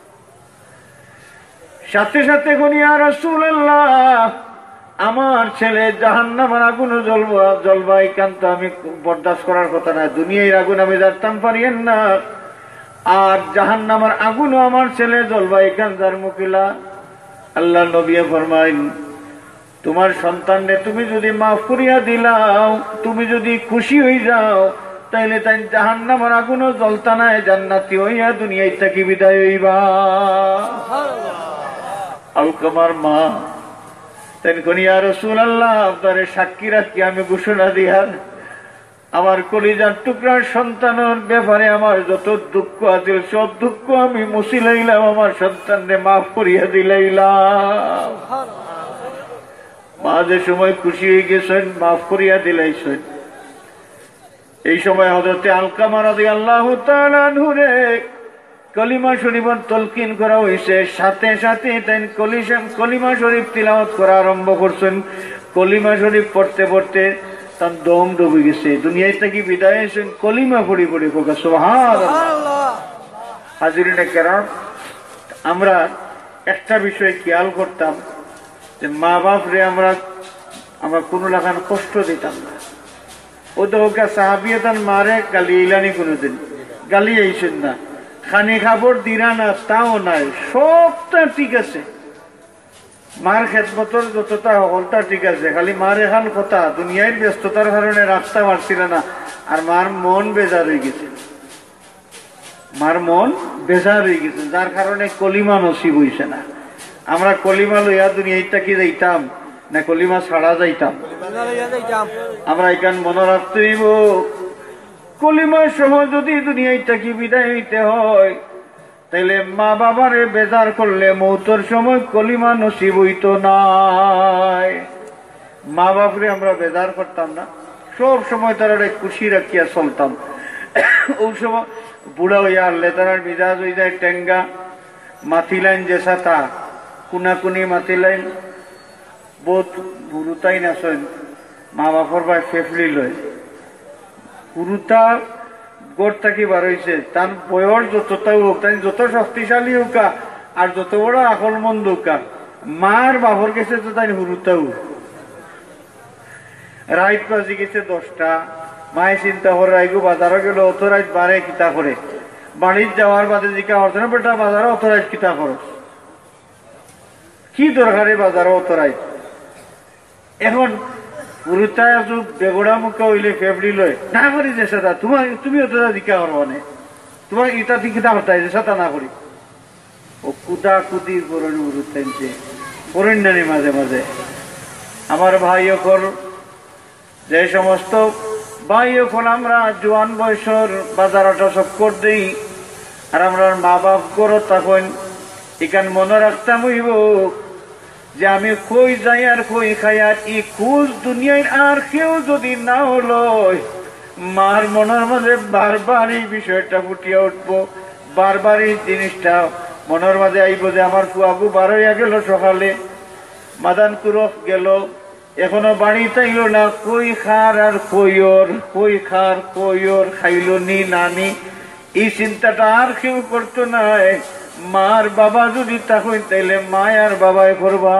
সাথে সাথে কোন ইয়া রাসূলুল্লাহ, আমার ছেলে জাহান্নামের আগুনও জ্বলবা, এই কান্ত আমি বরদাস্ত করার কথা না, দুনিয়ার আগুন আমি জানতাম পারিয়েন না। আর জাহান্নামের আগুনও আমার ছেলে জ্বলবা এখান যার মুকিলা। আল্লাহ নবী ফরমাইন, তোমার সন্তানকে তুমি যদি মাফ করিয়া দিলাও, তুমি যদি খুশি হয়ে যাও, তাইলে তাই জাহান্নামের আগুনও জ্বলতা নাই, জান্নাতি হইয়া দুনিয়ায় থাকি বিদায় হইবা। আলকামার মা তেন কনিয়া রাসূলুল্লাহ, আপনারে সাক্ষী রাখি আমি ঘোষণা দিয়ার, আমার কলিজার টুকরার সন্তানের ব্যাপারে আমার যত দুঃখ আছে সব দুঃখ আমি মুছি লইলাম, আমার সন্তানকে মাফ করিয়া দিলাইলাম। মা যে সময় খুশি হয়ে গেছেন, মাফ করিয়া দিলাইছেন, এই সময় হযরতে আলকামা রাদিয়াল্লাহু তাআলা আনহুরে কলিমা শরীফের তলকিন করা হয়েছে। সাথে সাথে তাই কলিমা শরীফ তিলাওয়াত করা আরম্ভ করছেন। কলিমা শরীফ পড়তে পড়তে তার দম ডুবে গেছে, দুনিয়ায় থেকে বিদায় হয়েছেন কলিমা পড়ি পড়ি ফোকা। সুবহানাল্লাহ। হাজিরিনে কেরাম, আমরা একটা বিষয় খেয়াল করতাম যে মা বাপ রে আমরা কোনো লাগান কষ্ট দিতাম না। ও তো ওকে সাহাবিয়াতান মারে গালি ইলানি কোনোদিন গালি আইছেন না, খানি খাবার দিরা না তাও নাই, সবটা ঠিক আছে। মার খেদমতর যতটা হলটা ঠিক আছে, খালি মার এখান কথা দুনিয়ার ব্যস্ততার কারণে রাখতে পারছিল না, আর মার মন বেজার হয়ে গেছে, মার মন বেজার হয়ে গেছে, যার কারণে কলিমা নসিব হইছে না। আমরা কলিমা লইয়া দুনিয়াটা কি যাইতাম না কলিমা ছাড়া যাইতাম? আমরা এখান মনে রাখতে হইব, কলিমা সহ যদি দুনিয়াটা কি বিদায় হইতে হয়, তাইলে মা বাবারে বেজার করলে মৌতের সময় কলিমা নসিব হইত নাই। মা বাপরে আমরা বেজার করতাম না, সব সময় তারা খুশি রাখিয়া চলতাম। ওই সময় বুড়া হইয়া আনলে তারা মিজাজ হয়ে যায় টেঙ্গা, মাথি লাইন যে সাতা কুনাকুনি মাথি লাইন বহুত বুড়ুতাই নাচেন, মা বাপর ভাই ফেফলি লয় গুরুতা গড় থাকি বার হয়েছে, তার বয়স যতটাই হোক, তাই যত শক্তিশালী হোকা আর যত বড় আকল মন্দ হোকা, মার বাপর গেছে তো তাই হুরুতাও রাইট বাজি গেছে 10টা, মায়ে চিন্তা করে রাইগো বাজারও গেল অত রাইট বারে কিতা করে, বাড়ির যাওয়ার বাদে জিকা হতো না বেটা বাজারে অত রাইট কিতা খরচ, কি দরকারে বাজারে অত রাইট। এখন গুরুতায় আজ বেগড়া মুখা হইলে ফেবরি লয় না করি যে সাদা তুমি অতটা দিকা করবো না, তোমার ইটা দিকিতা করতে যে সাদা না করি, ও কুদা কুদি করেন গুরুত্বাইছে করেন নানি মাঝে মাঝে। আমার ভাই অকল যে সমস্ত ভাই অকল আমরা জোয়ান বয়সের বাজারটা সব কর দেই, আর আমরা মা বাপ করো তখন এখান মনে রাখতাম হইব যে আমি কই যাই আর কই খাই, আর ই খুঁজ দুনিয়ায় আর কেউ যদি না হলো, মার মনের মাঝে বারবার এই বিষয়টা ফুটিয়া উঠবো, বারবার এই জিনিসটা মনের মাঝে আইব যে আমার ফুয়াবু বার হইয়া গেল সকালে, মাদানপুর গেল, এখনো বাড়ি তাইল না, কই খার আর কই খার কইর খাইল নি নানি, এই চিন্তাটা আর কেউ করতো না। মার বাবা যদি তখন তাইলে মা আর বাবাই করবা,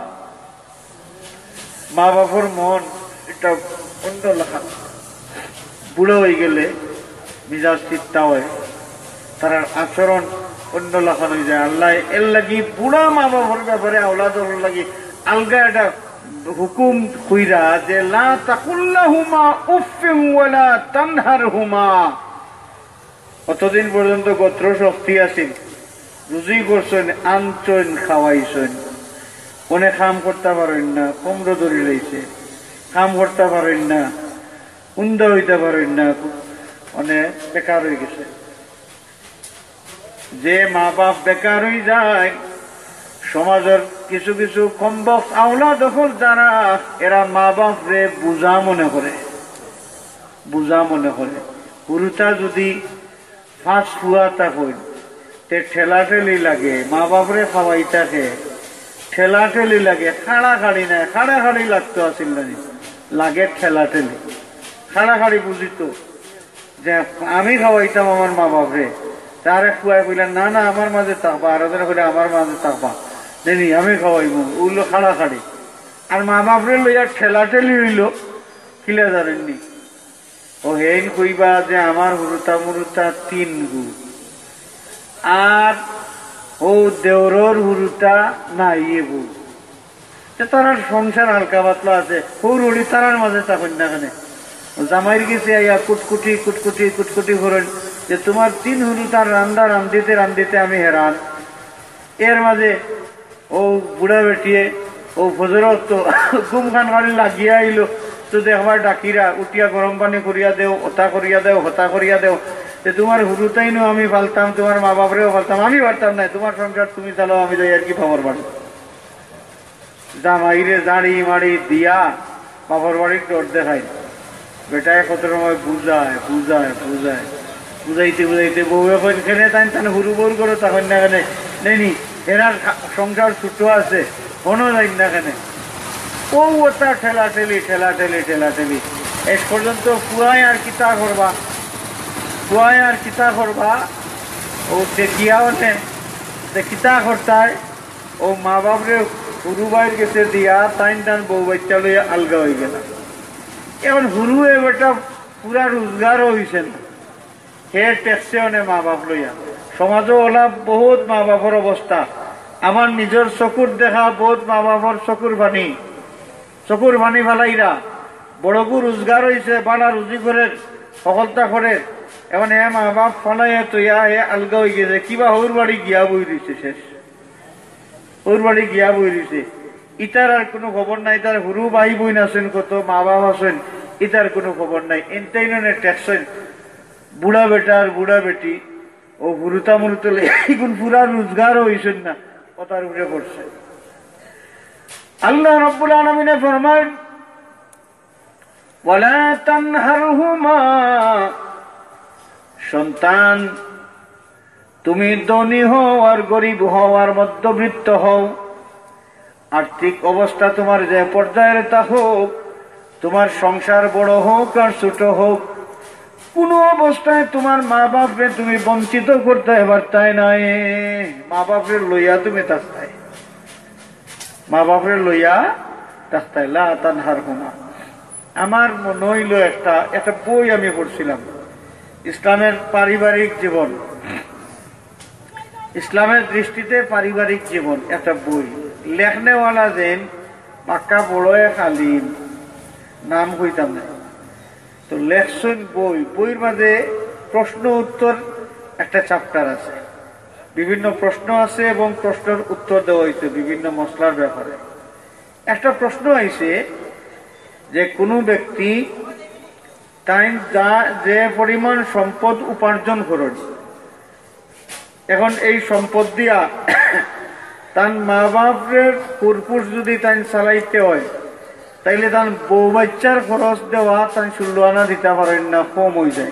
মা বাবার মন এটা অন্য লেখা। বুড়ো হয়ে গেলে মিজাজ চিন্তা হয়, তার আচরণ অন্য লেখান হয়ে যায়। আল্লাহ এর লাগি বুড়া মা বাবার ব্যাপারে আওলাদর লাগি আলগা একটা হুকুম কইরা যে লা তাকুল্লাহুমা উফিন ওয়ালা তানহারহুমা। অতদিন পর্যন্ত গোত্র শক্তি আছিল, রুজি করছেন, আনছেন, খাওয়াইছেন, অনেক কাম করতে পারেন না, কমরো ধরে লইছে, কাম করতে পারেন না, উন্দা হইতে পারেন না, অনেক বেকার হয়ে গেছে। যে মা বাপ বেকার হয়ে যায়, সমাজের কিছু কিছু কমবক আওলা দখল যারা, এরা মা বাপ রে বুঝা মনে করে, বুঝা মনে করে। পুরুষা যদি ফাঁস ফুয়া থাকেন তে ঠেলা ঠেলি লাগে, মা বাপরে খাওয়াই থাকে ঠেলা ঠেলি লাগে, খাড়া খাড়ি নাই, খাড়া খাড়ি লাগতো আসিল না লাগে, ঠেলা ঠেলি খাড়া খাড়ি বুঝিত যে আমি খাওয়াইতাম আমার মা বাপরে, তারে খুয়াই কইলেন না না আমার মাঝে থাকবা, আর কইলে আমার মাঝে থাকবা জানি আমি খাওয়াইব, ওগুলো খাড়া খাড়ি। আর মা বাপরে লইয়া ঠেলা ঠেলি হইল কিলা জানেননি, ও হেন কইবা যে আমার হুরুতা মুরুতা 3 গু, আর ও দেওরর হুরুটা নাই বউ তারার সংসার হালকা পাতলা আছে হুর হুড়ি তারার মাঝে তখন না কেন জামাইর গেছে কুটকুটি কুটকুটি কুটকুটি করেন যে তোমার 3 হুরু তার রান্দা রান্দিতে রান্দিতে আমি হেরান। এর মাঝে ও বুড়া বেটিয়ে ও ফজরত তো ঘুম খান খানি লাগিয়া আইলো তো দেখবার ডাকিরা উঠিয়া গরম পানি করিয়া দেও হতা করিয়া দেও হতা করিয়া দেও যে তোমার হুরুতাইনও আমি ফালতাম তোমার মা বাপরেও ফালতাম আমি পারতাম না তোমার সংসার তুমি চালাও আমি যাই আর কি খবর পারি। জামাইরে দাঁড়ি মাড়ি দিয়া বাবার বাড়ির ডর দেখাই বেটায় কত সময় বুঝায় বুঝায় বুঝায় বুঝাইতে বুঝাইতে বউ এখন খেলে তাই তাহলে হুরু বউর করো তখন না কেনে নেই এরার সংসার ছোট আছে কোনো যাই না কেনে ও ওটা ঠেলা ঠেলি ঠেলা ঠেলি ঠেলা ঠেলি এস পর্যন্ত পুরাই আর কিতা করবা পুয়ায় আর কিতা করবা ও দেখিয়াও নে কিতা করতায় ও মা বাপরে হুরু বাইর গেছে দিয়া টাইন টান বউ বাচ্চা লইয়া আলগা হয়ে গেল। এখন হুরু বেটা পুরা রোজগারও হয়েছে না হে ট্যাক্সেও নে মা বাপ লইয়া সমাজও ওলা বহুত মা বাপর অবস্থা আমার নিজের চকুর দেখা বহুত মা বাপর চকুর পানি ফালাইরা বড়কু রোজগার হয়েছে বালা রুজি করে সফলতা করে এখন এ মা বাপ ফালাইয়া তৈয়া এ আলগা হয়ে গেছে কিবা ওর বাড়ি গিয়া বই দিছে শেষ ওর বাড়ি গিয়া বই দিছে ইটার আর কোনো খবর নাই তার হুরু ভাই বোন আছেন কত মা বাপ আছেন ইটার কোনো খবর নাই এনটাইনে ট্যাক্সেন বুড়া বেটা আর বুড়া বেটি ও হুরুতা মুরুতে এখন পুরা রোজগার হয়েছেন না কথার উপরে পড়ছে। আল্লাহ রাব্বুল আলামিন ফরমান ওয়ালা তানহারহুমা সন্তান তুমি ধনী হও আর গরিব হও আর মধ্যবিত্ত হও আর্থিক অবস্থা তোমার যে পর্যায়ের তা হোক তোমার সংসার বড় হোক আর ছোট হোক কোন অবস্থায় তোমার মা বাপরে তুমি বঞ্চিত করতে পারতাই নাই মা বাপরে লইয়া তুমি তাস্তাই মা বাপরে লইয়া তাস্তাই লা তানহারহুমা। আমার মনে হইল একটা বই আমি পড়ছিলাম ইসলামের পারিবারিক জীবন ইসলামের দৃষ্টিতে পারিবারিক জীবন একটা বই লেখনেওয়ালা যেন পাক্কা বড় এক আলিম নাম হইতাম না তো লেখছেন বইয়ের মাঝে প্রশ্ন উত্তর একটা চ্যাপ্টার আছে বিভিন্ন প্রশ্ন আছে এবং প্রশ্নের উত্তর দেওয়া হয়েছে বিভিন্ন মশলার ব্যাপারে। একটা প্রশ্ন আইছে যে কোনো ব্যক্তি তাই যে পরিমাণ সম্পদ উপার্জন করেন এখন এই সম্পদ দিয়া তার মা বাপের পুরপুষ যদি তাই চালাইতে হয় তাইলে তার বউ বাচ্চার খরচ দেওয়া তাই 16 আনা দিতে পারেন না কম হয়ে যায়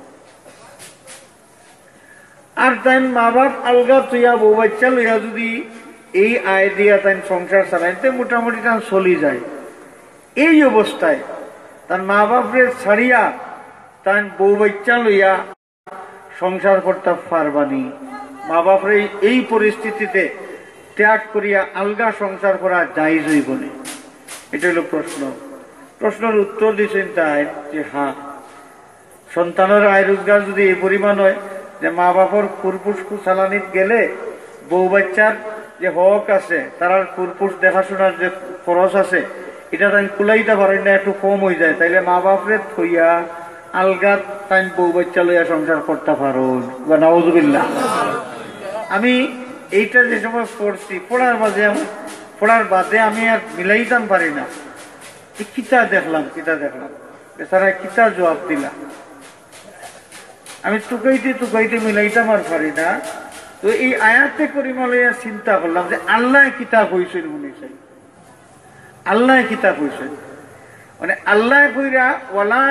আর তাই মা বাপ আলগা তুইয়া বউ বাচ্চা লইয়া যদি এই আয় দিয়া তাই সংসার চালাইতে মোটামুটি তার চলি যায়। এই অবস্থায় তার মা বাপের ছাড়িয়া তাই বউ বাচ্চা লইয়া সংসার করতে পারবানি মা বাপরে এই পরিস্থিতিতে ত্যাগ করিয়া আলগা সংসার করা জায়েজ হইব না এটা হলো প্রশ্নের উত্তর দিচ্ছেন তাই যে হ্যাঁ সন্তানের আয় রোজগার যদি এই পরিমাণ হয় যে মা বাপর ফুরপুষ চালানিত গেলে বউ বাচ্চার যে হক আছে তার ফুরপুষ দেখাশোনার যে খরচ আছে এটা তাই কুলাইতে পারেন না একটু কম হয়ে যায় তাইলে মা বাপরে থইয়া আলগা তাই বউ বাচ্চা লইয়া সংসার করতে পারো বা নাউজুবিল্লাহ। আমি এইটা যে সময় পড়ছি পড়ার বাদে আমি আর মিলাইতাম পারি না কিতা দেখলাম বেচারা কিতা জবাব দিলাম আমি টুকাইতে মিলাইতাম আর পারি না। তো এই আয়াতে করিমা লইয়া চিন্তা করলাম যে আল্লাহ কিতাব হইছেন শুনেছেন আল্লাহ কিতাব হইছেন মানে আল্লাহ কইরা ওয়ালা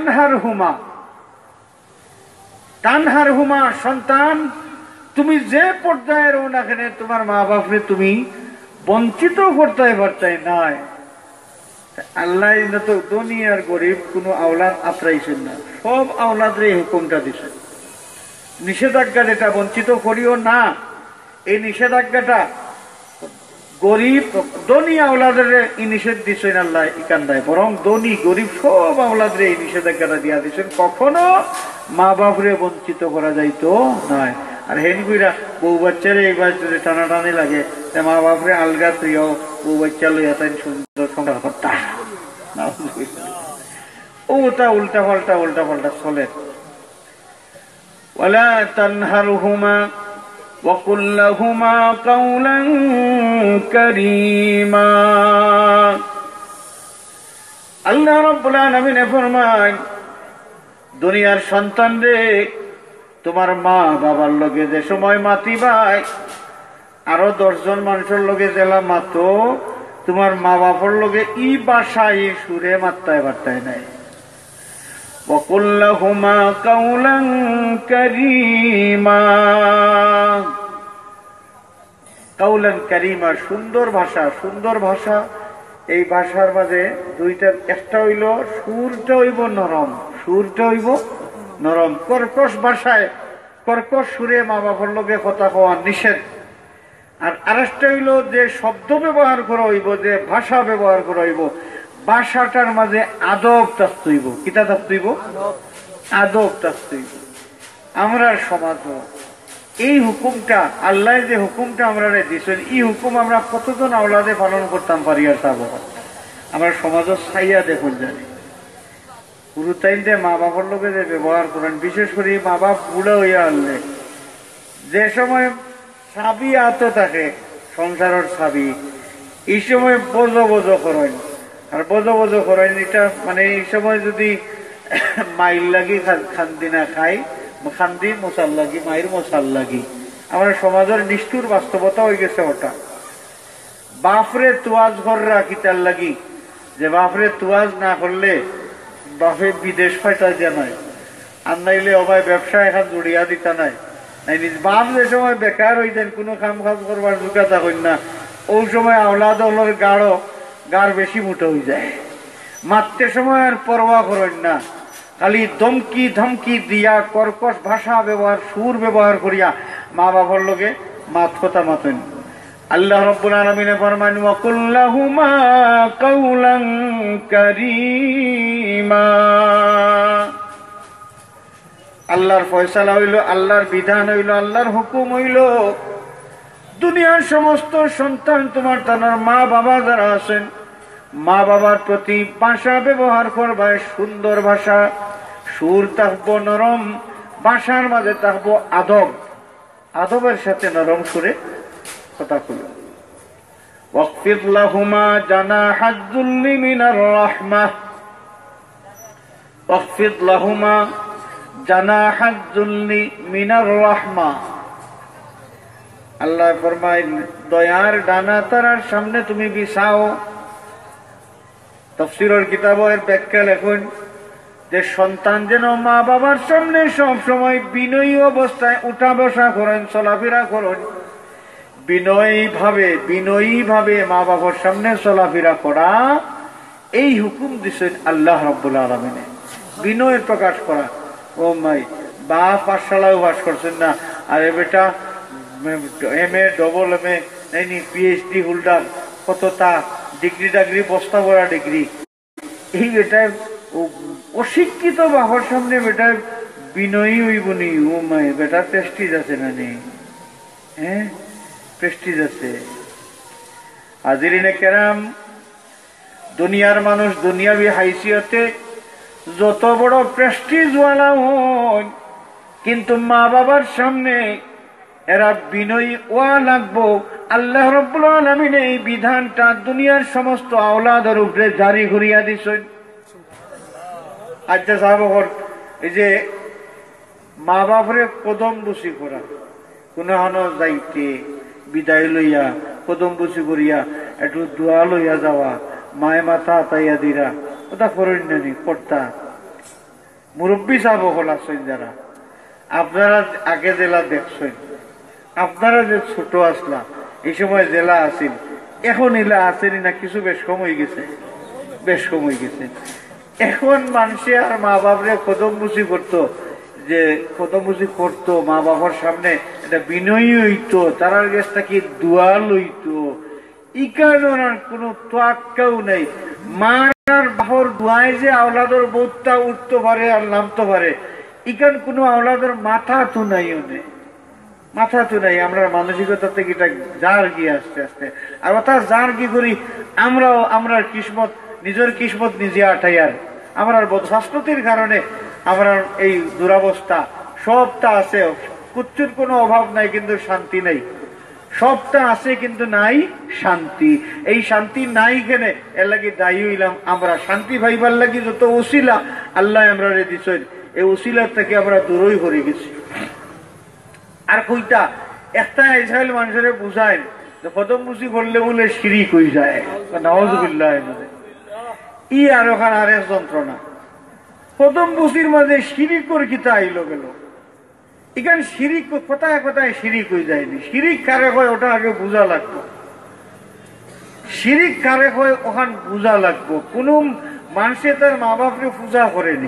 তানহারহুমা সন্তান তুমি যে পর্যায়ের ওনাখানে তোমার মা বাপরে তুমি বঞ্চিত করতে পারতাই নাই আল্লাহ তো দুনিয়ার গরিব কোনো আওলাদ আত্রাইছেন না সব আওলাদের এই হুকুমটা দিছেন নিষেধাজ্ঞা যেটা বঞ্চিত করিও না এই নিষেধাজ্ঞাটা গরিব ধনী আওলাদের এই নিষেধ দিচ্ছেন আল্লাহ ইকান্দায় বরং ধনী গরিব সব আওলাদের এই নিষেধাজ্ঞাটা দিয়া দিচ্ছেন কখনো মা বাপরে বঞ্চিত করা যাইতো নয়। আর হেন কইরা বউ বাচ্চারে এইবার যদি টানাটানি লাগে মা বাপরে আলগা প্রিয় বউ বাচ্চা লইয়া তাই সুন্দর সংসার করতা ওটা উল্টা পাল্টা চলে ওয়ালা তানহারহুমা وقل لهما قولا كريما আল্লাহ রাব্বুল আলামিন ফরমায় দুনিয়ার সন্তান রে তোমার মা বাবার লগে যে সময় মাতিবাই আরো 10 জন মানুষের লগে জেলা মাতো তোমার মা বাবার লগে ই ভাষায় সুরে মাত্তায় বার্তায় নাই وَقُلْ لَهُمَا قَوْلًا كَرِيمًا قَوْلًا كَرِيمًا সুন্দর ভাষা এই ভাষার মাঝে দুইটা একটা হইল সুরটা হইব নরম কর্কশ ভাষায় কর্কশ সুরে মা বাবার লগে কথা কওয়া নিষেধ আর আরেকটা হইল যে শব্দ ব্যবহার করা হইব যে ভাষা ব্যবহার করা হইব ভাষাটার মাঝে আদব থাকতে হইব কিতা থাকতে হইব আদব থাকতে হইব আমরা সমাজ এই হুকুমটা আল্লাহ যে হুকুমটা আমরা দিয়েছেন এই হুকুম আমরা কতজন আওলাদে পালন করতাম পারি আর তা আমরা সমাজ ছাইয়া দেখুন জানি পুরো টাইমে মা বাবার লোকে যে ব্যবহার করেন বিশেষ করে মা বাপ বুড়া হইয়া আনলে যে সময় ছাবি আত থাকে সংসারের ছাবি এই সময় বোঝ করেন আর বোঝ করেন এটা মানে এই সময় যদি মাইল লাগি খান্দি না খাই খান্দি মশাল লাগি মায়ের মশাল লাগি আমার সমাজের নিষ্ঠুর বাস্তবতা হয়ে গেছে ওটা বাপরে তুয়াজ ঘররা কিতার লাগি যে বাপরে তুয়াজ না করলে বাপে বিদেশ ফাইটা জানায় আর নাইলে অবাই ব্যবসা এখন জড়িয়া দিতা নাই বাপ যে সময় বেকার হইতেন কোনো কাম কাজ করবার ঢুকা থাকেন না ওই সময় আওলাদ গার বেশি মুঠো হয়ে যায় মারতে সময় আর পরোয়া করেন না খালি ধমকি দিয়া কর্কশ ভাষা ব্যবহার সুর ব্যবহার করিয়া মা বাবার লোকে কথা মাতেন আল্লাহ রাব্বুল আলামিন ফরমান ওয়া কুল্লাহুমা কাওলান কারীমা আল্লাহর ফয়সালা হইল আল্লাহর বিধান হইল আল্লাহর হুকুম হইল দুনিয়ার সমস্ত সন্তান তোমার তার মা বাবা যারা আছেন মা বাবার প্রতি ভাষা ব্যবহার করবে সুন্দর ভাষা সুর থাকবো নরম ভাষার মাঝে থাকবো আদবের সাথে নরম সুরে কথা বলুন ওয়াকফিদ লাহুমা জানাহাজ যুল্লি মিনার রাহমাহ ওয়াকফিদ লাহুমা জানাহাজ যুল্লি মিনার রাহমাহ আল্লাহ ফরমায় দয়ার ডানা তারার সামনে তুমি বিছাও তাফসীরের কিতাবের ব্যাখ্যা লেখেন যে সন্তান যেন মা বাবার সামনে সব সময় বিনয়ী অবস্থায় উঠা বসা করেন চলাফেরা করেন বিনয়ী ভাবে মা বাবার সামনে চলাফেরা করা এই হুকুম দিচ্ছেন আল্লাহ রাব্বুল আলামিন বিনয়ের প্রকাশ করা ও মাই বা পাঠশালায় বাস করছেন না আরে বেটা MA double MA PhD holder কতটা ডিগ্রি বস্তা ভরা ডিগ্রি এই বেটায় অশিক্ষিত বাবার সামনে বেটায় বিনয়ী হইবনি ও মাই বেটা প্রেস্টিজ আছে না নেই হ্যাঁ প্রেস্টিজ আছে হাজিরিনে কেরাম দুনিয়ার মানুষ দুনিয়াবি হাইসিয়তে যত বড় প্রেস্টিজওয়ালা হন কিন্তু মা বাবার সামনে এরা বিনয়ী ওয়া লাগবো আল্লাহ রাব্বুল আলামিন এই বিধানটা দুনিয়ার সমস্ত আওলাদের উপরে জারি করিয়া দিছেন আচ্ছা সাহাবগণ এই যে মা বাপরে কদম বুসি করা কোন হানো যাইতে বিদায় লইয়া কদম বুসি করিয়া একটু দোয়া লইয়া যাওয়া মায়ে মাথা আতাইয়া দিরা ওটা করেন নানি কর্তা মুরব্বী সাহাবগণ আছেন যারা আপনারা আগে জেলা দেখছেন আপনারা যে ছোট আসলা এই সময় জেলা আসেন এখন এলা আসেনি না কিছু বেশ কম হয়ে গেছে এখন মানুষে আর মা বাপরে কদমবুসি করতো যে কদমবুসি করতো মা বাবার সামনে এটা বিনয়ী হইতো তারার কাছটা কি দোয়া লইতো ই কারণে কোনো তোয়াক্কাও নেই মার বাহর দোয়ায় যে আওলাদর বোধটা উঠতে পারে আর নামতে পারে ইকান কোনো আওলাদর মাথা তো নাই মাথা তো নাই, আমরা মানসিকতা থেকে এটা যার গিয়ে আস্তে আস্তে আর অর্থাৎ যার কি করি আমরাও আমরা কিসমত নিজের কিসমত নিজে আঠাইয়ার আমরা বদশাস্ত্রতির কারণে আমরা এই দুরাবস্থা সবটা আছে। কুচ্ছুর কোনো অভাব নাই কিন্তু শান্তি নাই, সবটা আছে কিন্তু নাই শান্তি। এই শান্তি নাই কেনে এর লাগি দায়ী হইলাম আমরা। শান্তি ভাইবার লাগি যত ওসিলা আল্লাহ আমরা দিচ্ছেন, এই ওসিলার থেকে আমরা দূরই করে গেছি। আর কইটা একটা ইসরায়েল মানুষের বুঝায় যে কদম বুঝি করলে বলে শিরিক হয়ে যায়, নাউযুবিল্লাহ। ই আর ওখানে আরেক যন্ত্রণা, কদম বুঝির মাঝে শিরিক করে কিতা আইলো গেল। এখানে শিরিক কোথায় কোথায় শিরিক হয়ে যায়নি। শিরিক কারে হয় ওটা আগে বোঝা লাগতো, শিরিক কারে হয় ওখান বোঝা লাগবো। কোন মানুষে তার মা বাপকে পূজা করেনি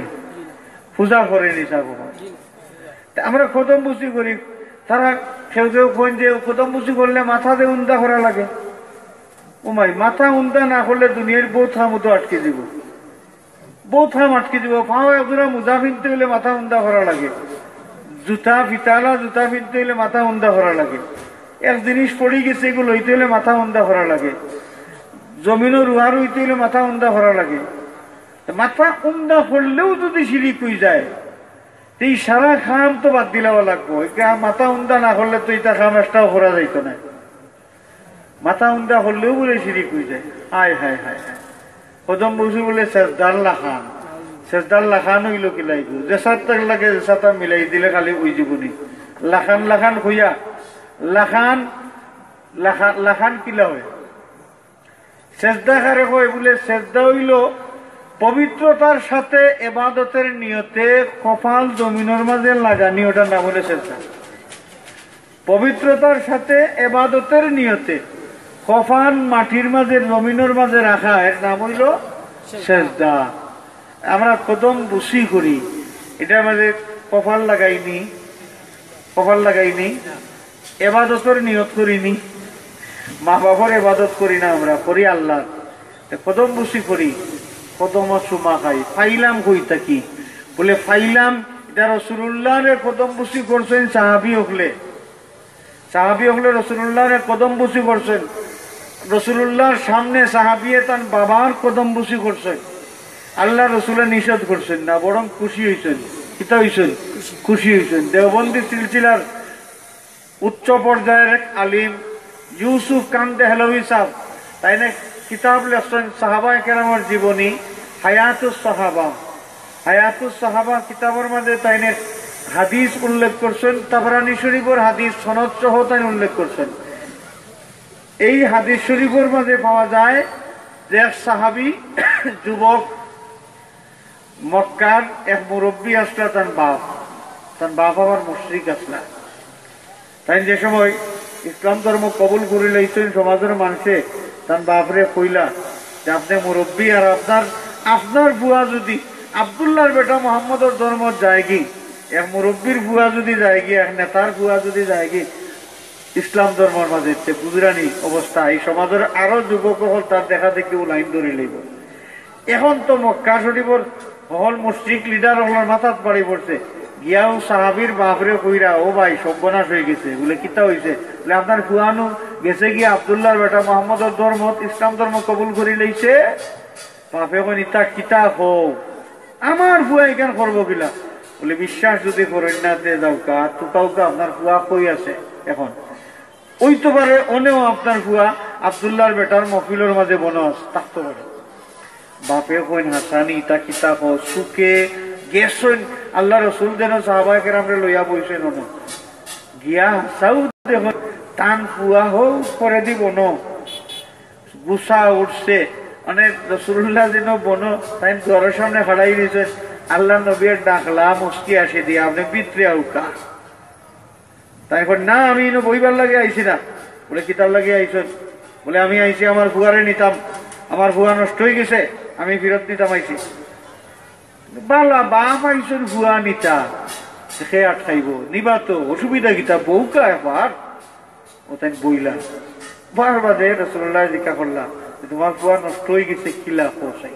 আমরা কদম বুঝি করি। তারা কেউ কেউ কোন যে কদম বুঝি করলে মাথা দিয়ে উন্দা করা লাগে। ও মাই, মাথা উন্দা না করলে দুনিয়ার বউ থাম তো আটকে দিব, বউ থাম আটকে দিব। পাও একজোড়া মোজা ফিনতে হইলে মাথা উন্দা করা লাগে, জুতা ফিতালা জুতা ফিনতে হইলে মাথা উন্দা করা লাগে, এক জিনিস পড়ে গেছে এগুলো হইতে হইলে মাথা উন্দা করা লাগে, জমিনও রুহার হইতে হইলে মাথা উন্দা করা লাগে। মাথা উন্দা করলেও যদি শিরিক হয়ে যায় এই সারা খাম তো বাদ দিলেও লাগবো। মাথা উন্দা না করলে তো এটা খাম একটাও করা যাইত না। মাথা উন্দা করলেও বলে শিরিক হয়ে যায়। হায় হায় হায় হায়, কদম বসে বলে সেজদার লাখান, সেজদার লাখান হইল কি লাগবো, যে সাতটাক লাগে যে সাতটা মিলাই দিলে খালি ওই জীবনী লাখান লাখান হইয়া লাখান লাখান লাখান কিলা হয়। সেজদা কারে হয় বলে সেজদা হইল পবিত্রতার সাথে এবাদতের নিয়তে কপাল জমিনের মাঝে লাগানি, ওটার নাম হলো সেজদা। পবিত্রতার সাথে এবাদতের নিয়তে কপাল মাটির মাঝে জমিনের মাঝে রাখা এর নাম হইল সেজদা। আমরা কদম বুসি করি, এটার মাঝে কপাল লাগাইনি, এবাদতের নিয়ত করিনি, মা বাবার এবাদত করি না, আমরা করি আল্লাহ। কদম বুসি করি, কদম চুমা খাই। ফাইলাম কই থাকি বলে ফাইলাম এটা রাসূলুল্লাহরে কদম বুসি করছেন সাহাবী হলে রাসূলুল্লাহরে কদম বুসি করছেন। রাসূলুল্লাহর সামনে সাহাবীয়ে তার বাবার কদম বুসি করছেন। আল্লাহ রাসূলে নিষেধ করছেন না, বরং খুশি হয়েছেন। কিতা হয়েছেন? খুশি হয়েছেন। দেওবন্দি সিলসিলার উচ্চ পর্যায়ের এক আলিম ইউসুফ কান্দে হেলভি সাহেব তাই না কিতাব লেখছেন সাহাবায়ে কেরামের জীবনী, হায়াতুস সাহাবা কিতাবের মধ্যে তাই না হাদিস উল্লেখ করছেন। তাবরানী শরীফের হাদিস সনদ সহ তাই উল্লেখ করছেন। এই হাদিস শরীফের মধ্যে পাওয়া যায় যে এক সাহাবী যুবক মক্কার এক মুরব্বী আসলা, তার বাপ আবার মুশরিক আসলা। তাই যে সময় ইসলাম ধর্ম কবুল করে লইছেন সমাজের মানুষে তার বাপরে কইলা যে আপনি মুরব্বী আর আপনার বুয়া যদি আব্দুল্লাহর বেটা মোহাম্মদের ধর্ম যায়গি, এক মুরব্বীর বুয়া যদি যায়গি, এক নেতার বুয়া যদি যায়গি ইসলাম ধর্মের মাঝে বুজরানি অবস্থা, এই সমাজের আরো যুবক হল তার দেখা দেখি ও লাইন ধরে লইব। এখন তো মক্কা শরীফের হল মুশরিক লিডার হলার মাথাত বাড়ি পড়ছে, গিয়াও সাহাবীর বাপরে কইরা ও ভাই সর্বনাশ হয়ে গেছে। বলে কিতা হয়েছে? বলে আপনার ফুয়ানো গেছে গিয়ে আব্দুল্লাহর বেটা মোহাম্মদের ধর্ম ইসলাম ধর্ম কবুল করে লইছে। বাপে কই ইতা কিতা হোক আমার ফুয়া এখান করবো কিলা? বলে বিশ্বাস যদি করেন না তে যাওকা তুকাউকা আপনার ফুয়া কই আছে এখন ওই তো পারে অনেও আপনার ফুয়া আব্দুল্লাহর বেটার মফিলের মাঝে বনস থাকতে পারে। বাপে কইন হাসানি ইতা কিতা হো সুখে গেছেন আল্লাহ রসুল যেন সাহাবায়ে কেরামরে লইয়া বইছেন ন গিয়া হাসাও দেখুন টান ফুয়া হোক করে দিব ন গুসা উঠছে অনেক রসুল্লাহ যেন বন তাই ঘরের সামনে হারাই দিয়েছেন। আল্লাহ নবীর ডাকলা মুস্কি আসে দিয়ে আপনি পিতরে আউকা তাই না আমি বইবার লাগে আইছি না। বলে কিতাব লাগে আইছেন? বলে আমি আইছি আমার ফুয়ারে নিতাম, আমার ফুয়া নষ্ট হয়ে গেছে, আমি ফিরত নিতাম আইছি। বালা বাপ আইসন ফুয়া নিতা সে আটকাইব নিবা তো অসুবিধা কিতা বউকা এবার ও তাই বইলা বার বাদে রাসূলুল্লাহ জিজ্ঞাসা করলা তোমার ফুয়া নষ্ট হয়ে গেছে কিলা কোসাই?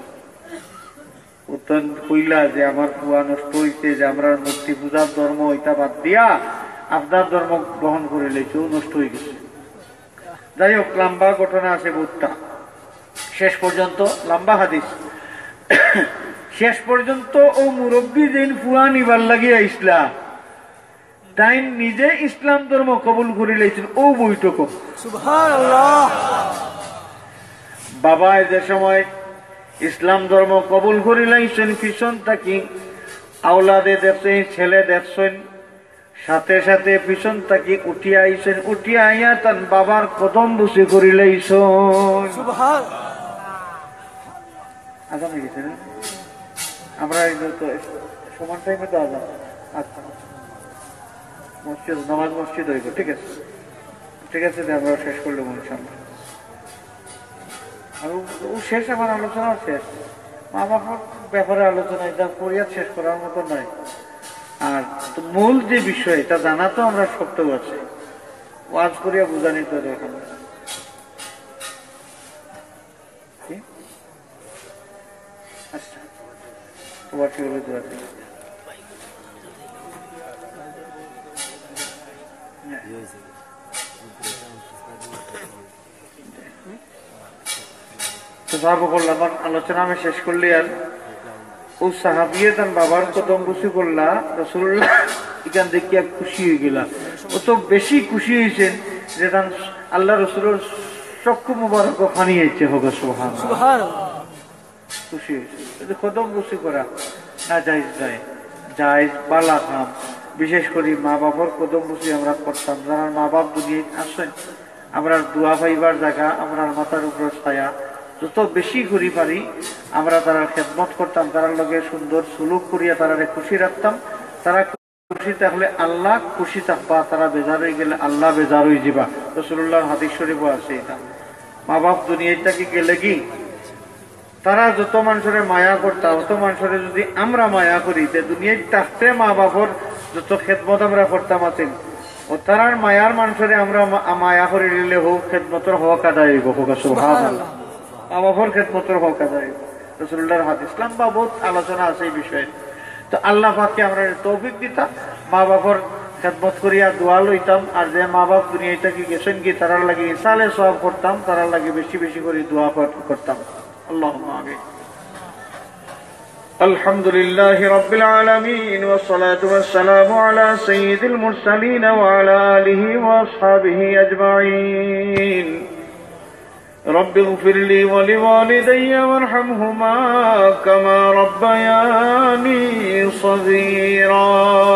ও তখন কইলা যে আমার ফুয়া নষ্ট হইছে যে আমরা মূর্তি পূজার ধর্ম এটা বাদ দিয়া আপনার ধর্ম গ্রহণ করে লেছে, ও নষ্ট হয়ে গেছে। যাই হোক, লম্বা ঘটনা আছে বুটটা, শেষ পর্যন্ত লম্বা হাদিস। শেষ পর্যন্ত ও মুরব্বী যেন ফুয়া নিবার লাগিয়া ইসলাম তাই নিজে ইসলাম ধর্ম কবুল করে লেছেন ও বৈঠক। সুবহানাল্লাহ। বাবা যে সময় ইসলাম ধর্ম কবুল করে লাইছেন, পিছন থাকি আওলাদে দেখছেন, ছেলে দেখছেন, সাথে সাথে পিছন থাকি উঠিয়া আইছেন, উঠিয়া আইয়া তার বাবার কদম বসে করে লাইছেন। সুবহান। আজান হয়ে গেছে না? আমরা তো সমান টাইমে তো আজান। আচ্ছা, মসজিদ নামাজ মসজিদ হইব, ঠিক আছে ঠিক আছে, আমরা শেষ করলাম ইনশাআল্লাহ। আর ও শেষ, আমার আলোচনা শেষ। মা বাবার ব্যাপারে আলোচনা এটা করিয়া শেষ করার মতো নয়। আর মূল যে বিষয় এটা জানা তো আমরা শক্ত আছে, ওয়াজ করিয়া বোঝানি তো এখন। আচ্ছা, তোমার কি বলে দোয়া দিই। আমার আলোচনা আমি শেষ করলি। আর ও সাহাবিয়ে তার বাবার কদম বসে করলা, রাসূলুল্লাহ এখান দেখিয়া খুশি হয়ে গেলাম। ও তো বেশি খুশি হয়েছেন যে তার আল্লাহ রসুলের চক্ষু মুবারক ফানিয়েছে হোক। সুবহানাল্লাহ, খুশি হয়েছে। কদম বসে করা না জায়েজ যায়, জায়েজ বালা কাম। বিশেষ করে মা বাবার কদম বসে আমরা করতাম। যারা মা বাপ দুনিয়ায় আসেন, আমরা দোয়া পাইবার জায়গা, আমরা মাথার উপর ছায়া, যত বেশি করি পারি আমরা তারা খেদমত করতাম, তার লগে সুন্দর সুলুক করিয়া তারা খুশি রাখতাম। তারা খুশি থাকলে আল্লাহ খুশি থাকবা, তারা বেজার হয়ে গেলে আল্লাহ বেজার হয়ে যাবা। রাসূলুল্লাহর হাদিস শরীফ আছে এটা। মা বাপ দুনিয়াটাকে গেলে কি তারা যত মানুষের মায়া করতাম, অত মানুষের যদি আমরা মায়া করি, দুনিয়ায় থাকতে মা বাপর যত খেদমত আমরা করতাম আছেন, ও তারার মায়ার মানুষের আমরা মায়া করে নিলে হোক খেদমতর হক আদায় হইব। সুবহানাল্লাহ, মা বাপর খেদমতর হক আদায় হইব। রাসূলুল্লাহর হাদিস। ইসলাম বা বহুত আলোচনা আছে এই বিষয়ে। তো আল্লাহ পাককে আমরা তৌফিক দিতাম, মা বাপর খেদমত করিয়া দোয়া লইতাম। আর যে মা বাপ দুনিয়াটা কি গেছেন কি, তারার লাগে ইসালে সওয়াব করতাম, তারার লাগে বেশি বেশি করে দোয়া করতাম। আল্লাহুম্মা আমিন। আলহামদুলিল্লাহি রাব্বিল আলামিন ওয়াস সালাতু ওয়াস সালামু আলা সাইয়্যিদিল মুরসালিন ওয়া আলা আলিহি ওয়া আসহাবিহি আজমাইন। رب اغفر لي ولوالدي وارحمهما كما ربياني صغيرا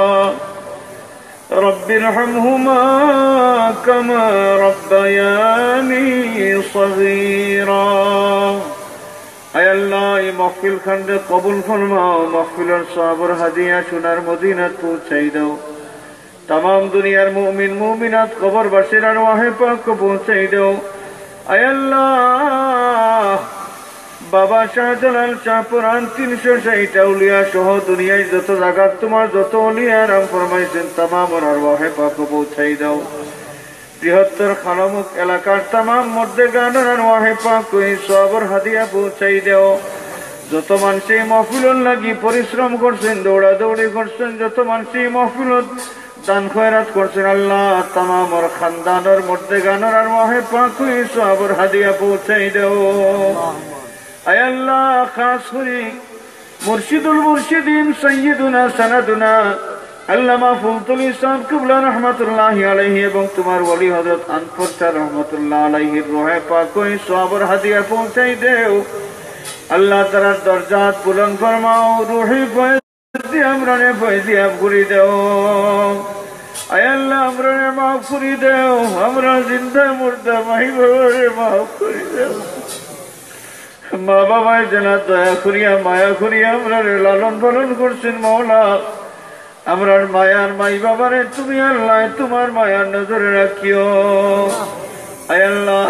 رب ارحمهما كما ربياني صغيرا اے اللہ یہ محفل کھنڈ قبول فرماؤ، محفل اور صابر ہدیہ شنر مدینہ پہنچائی دو، تمام دنیار مومن مومنات قبر بشر ارواح پاک کو پہنچائی دو۔ اے اللہ বাবা শাহজালাল শাহপুরান 360 আউলিয়া সহ দুনিয়ায় যত জায়গা তোমার যত ওলিয়া রাম ফরমাইছেন তামাম আরওয়াহে পাক পৌঁছাই দাও। বৃহত্তর খালামুক এলাকার তামাম মর্দে গানের আরওয়াহে পাক এই সবর হাদিয়া পৌঁছাই দাও। যত মানুষ এই মাহফিলের লাগি পরিশ্রম করছেন, দৌড়াদৌড়ি করছেন, যত মানুষ এই মাহফিলত দান খয়রাত করছেন, আল্লাহ তামাম ওর খানদানের মর্দে গানের আরওয়াহে পাক এই সবর হাদিয়া পৌঁছাই দাও। আয় আল্লাহ খাস করে মুর্শিদুল মুর্শিদিন সৈয়দুনা সানাদুনা আল্লামা ফুলতুল ইসলাম কিবলা রহমাতুল্লাহি আলাইহি এবং তোমার ওলি হযরত আনফর শাহ রহমাতুল্লাহ আলাইহির রূহে পাক ওই সওয়াবের হাদিয়া পৌঁছাই দেও। আল্লাহ তাআলার দরজাত বুলন্দ ফরমাও, রূহি ফয়জি আমরানে ফয়জিয়াব করে দাও। আয় আল্লাহ আমরানে মাফ করে দাও, আমরা জিন্দা মুর্দা ভাই বোনেরে মাফ করে দাও। মা বাবায় যেনা দয়া করিয়া মায়া করিয়া আমরা লালন পালন করছেন মওলা, আমরার মায়ার মাই বাবারে তুমি আল্লাহ তোমার মায়ার নজরে রাখিও। আয় আল্লাহ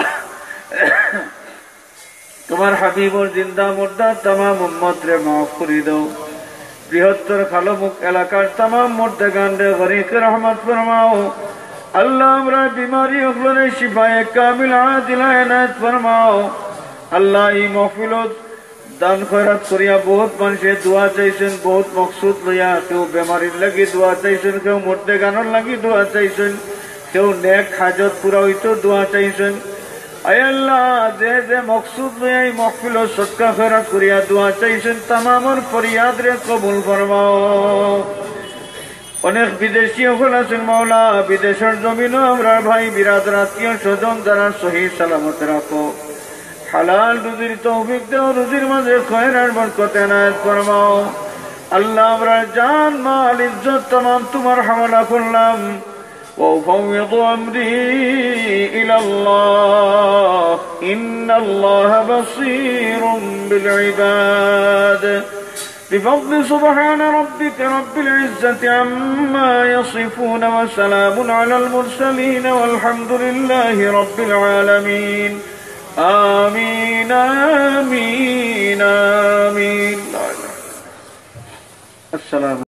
তোমার হাবিবর জিন্দা মুর্দা তামাম উম্মত রে মাফ করে দাও। বৃহত্তর খালমুখ এলাকার তামাম মুর্দাগান রে গরিক রহমত ফরমাও। আল্লাহ আমরা বিমারি ওগুলোর শিফায়ে কামিল আদিলা এনায়েত ফরমাও। আল্লাহ এই মাহফিলত দান খয়রাত করিয়া বহুত মানুষে দোয়া চাইছেন, বহুত মকসুদ লইয়া, কেউ বেমারির লাগি দোয়া চাইছেন, কেউ মরতে গানোর লাগি দোয়া চাইছেন, কেউ নেক হাজত পুরা হইতো দোয়া চাইছেন। আয় আল্লাহ, যে যে মকসুদ লইয়া এই মহফিল সদকা খয়রাত করিয়া দোয়া চাইছেন তামামর ফরিয়াদ রে কবুল ফরমাও। অনেক বিদেশি হল আছেন মাওলা, বিদেশের জমিনও আমরা ভাই বিরাদর আত্মীয় স্বজন যারা সহি সালামত রাখো। হালাল রুজির তৌফিক দেও, রুজির মাঝে খয়র আর বরকত এনায়েত ফরমাও। আল্লাহ, আমরা জান মাল ইজ্জত तमाम তোমার হাওয়ালা করলাম। وأفوض أمري إلى الله إن الله بصير بالعباد بفضل سبحان ربك رب العزة عما يصفون وسلام على المرسلين والحمد لله رب العالمين آمين آمين آمين. السلام